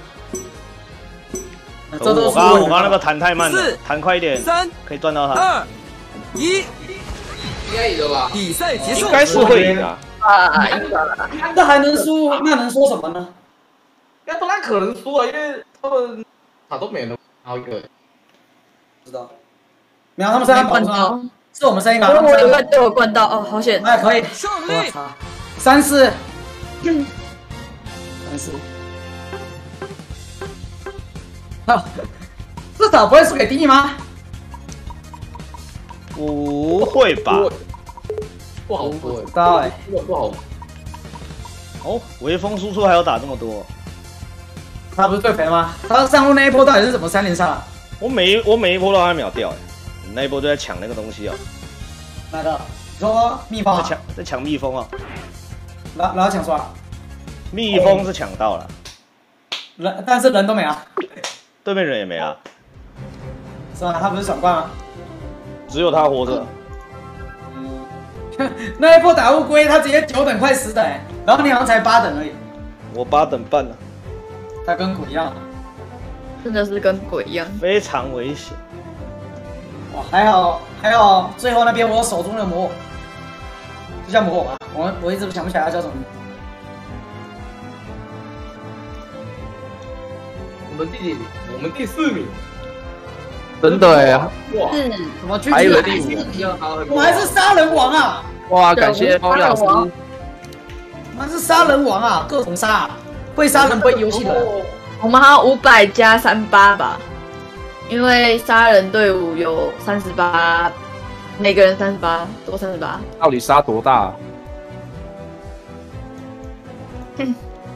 可恶，我刚刚我刚那个弹太慢了，弹快一点， 三可以赚到他。 二一， 应该赢了吧？ 比赛结束。 应该是会赢啊。 啊，赢了。 这还能输？那能说什么呢？ 那不然可能输啊，因为他们塔都没了，然后一个。 知道。没有，他们三个灌到， 是我们三个。 我有被我灌到，哦，好险！ 哎，可以。 胜利。 我操！三四。三四。啊，这塔不会输给丁义吗？ 不会吧？ 不好说知道哎， 不好。 哦，微风输出还有打这么多， 他不是最肥吗？他上路那一波到底是怎么三连杀？ 我每一我每一波都让他秒掉哎，你那一波就在抢那个东西哦。 哪个？你说蜜蜂？ 在抢在抢蜜蜂啊！ 然然后抢刷？ 蜜蜂是抢到了， 人但是人都没了， 对面人也没了， 是吧？他不是爽冠吗？ 只有他活着。 那一波打乌龟，他直接九等快十等，然后你好像才八等而已。 我八等半了， 他跟鬼一样。 真的是跟鬼一样， 非常危险。 哇，还好还好，最后那边我手中的魔，就叫魔偶吧，我我一直想不起来它叫什么名字。 我们第几名？我们第四名。 真的哎， 哇， 是什么？ 还以为第五。 我还是杀人王啊！ 哇，感谢猫老师。 我还是杀人王啊，各种杀，会杀人不会游戏的。 我们好像五百加三八吧。 因为杀人队伍有三十八，每个人三十八，多三十八。 到底杀多大、啊？ 哼，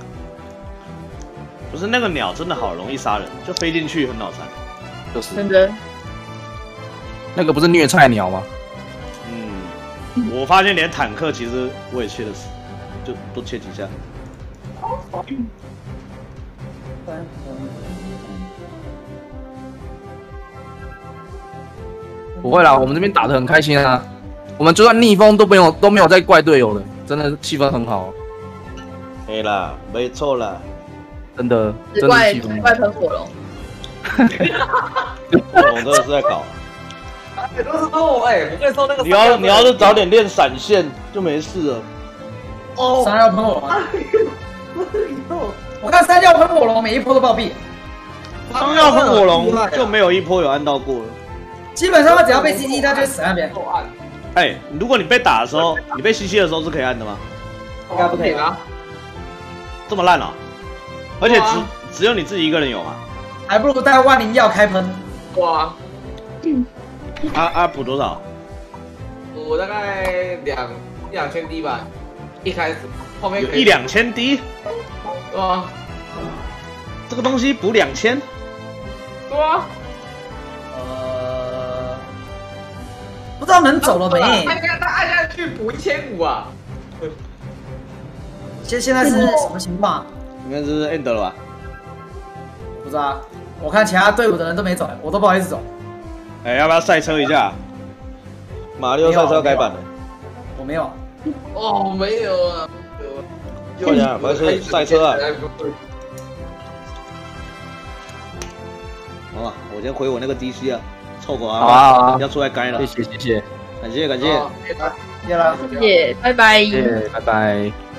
不是那个鸟真的好容易杀人，就飞进去很脑残。 就是真的。 那个不是虐菜鸟吗？ 嗯，我发现连坦克其实我也切得死，就多切几下。 不会啦，我们这边打得很开心啊。我们就算逆风都没有都没有在怪队友的，真的气氛很好。 对啦，没错啦， 真的真的怪气氛好。 怪喷火龙。 我真的是在搞。 哎，都是说，哎，我跟你说那个， 你要你要是早点练闪现就没事了。 哦， 三料喷火龙，我看三料喷火龙每一波都暴毙， 双料喷火龙就没有一波有按到过了。 基本上他只要被 C C， 他就会死那边。 哎，如果你被打的时候，你被 C C 的时候是可以按的吗？ 应该不可以啊， 这么烂哦！而且只只有你自己一个人有吗？ 还不如带万灵药开喷。 哇， 啊啊补多少？ 我大概两一两千滴吧，一开始后面有一两千滴， 对啊， 这个东西补两千， 对啊， 呃，不知道能走了没？ 他应该他按下去补一千五啊。 现现在是什么情况？ 应该是 end 了吧？ 不知道啊，我看其他队伍的人都没走，我都不好意思走。 哎，要不要赛车一下？马里奥赛车改版的， 我没有。 哦，没有啊， 快点啊，快去赛车啊！好吧，我先回我那个 D C 啊，凑合啊， 好啊好啊要出来改了， 谢谢谢谢， 感谢感谢。 谢了。 谢谢，拜拜。 谢谢，拜拜。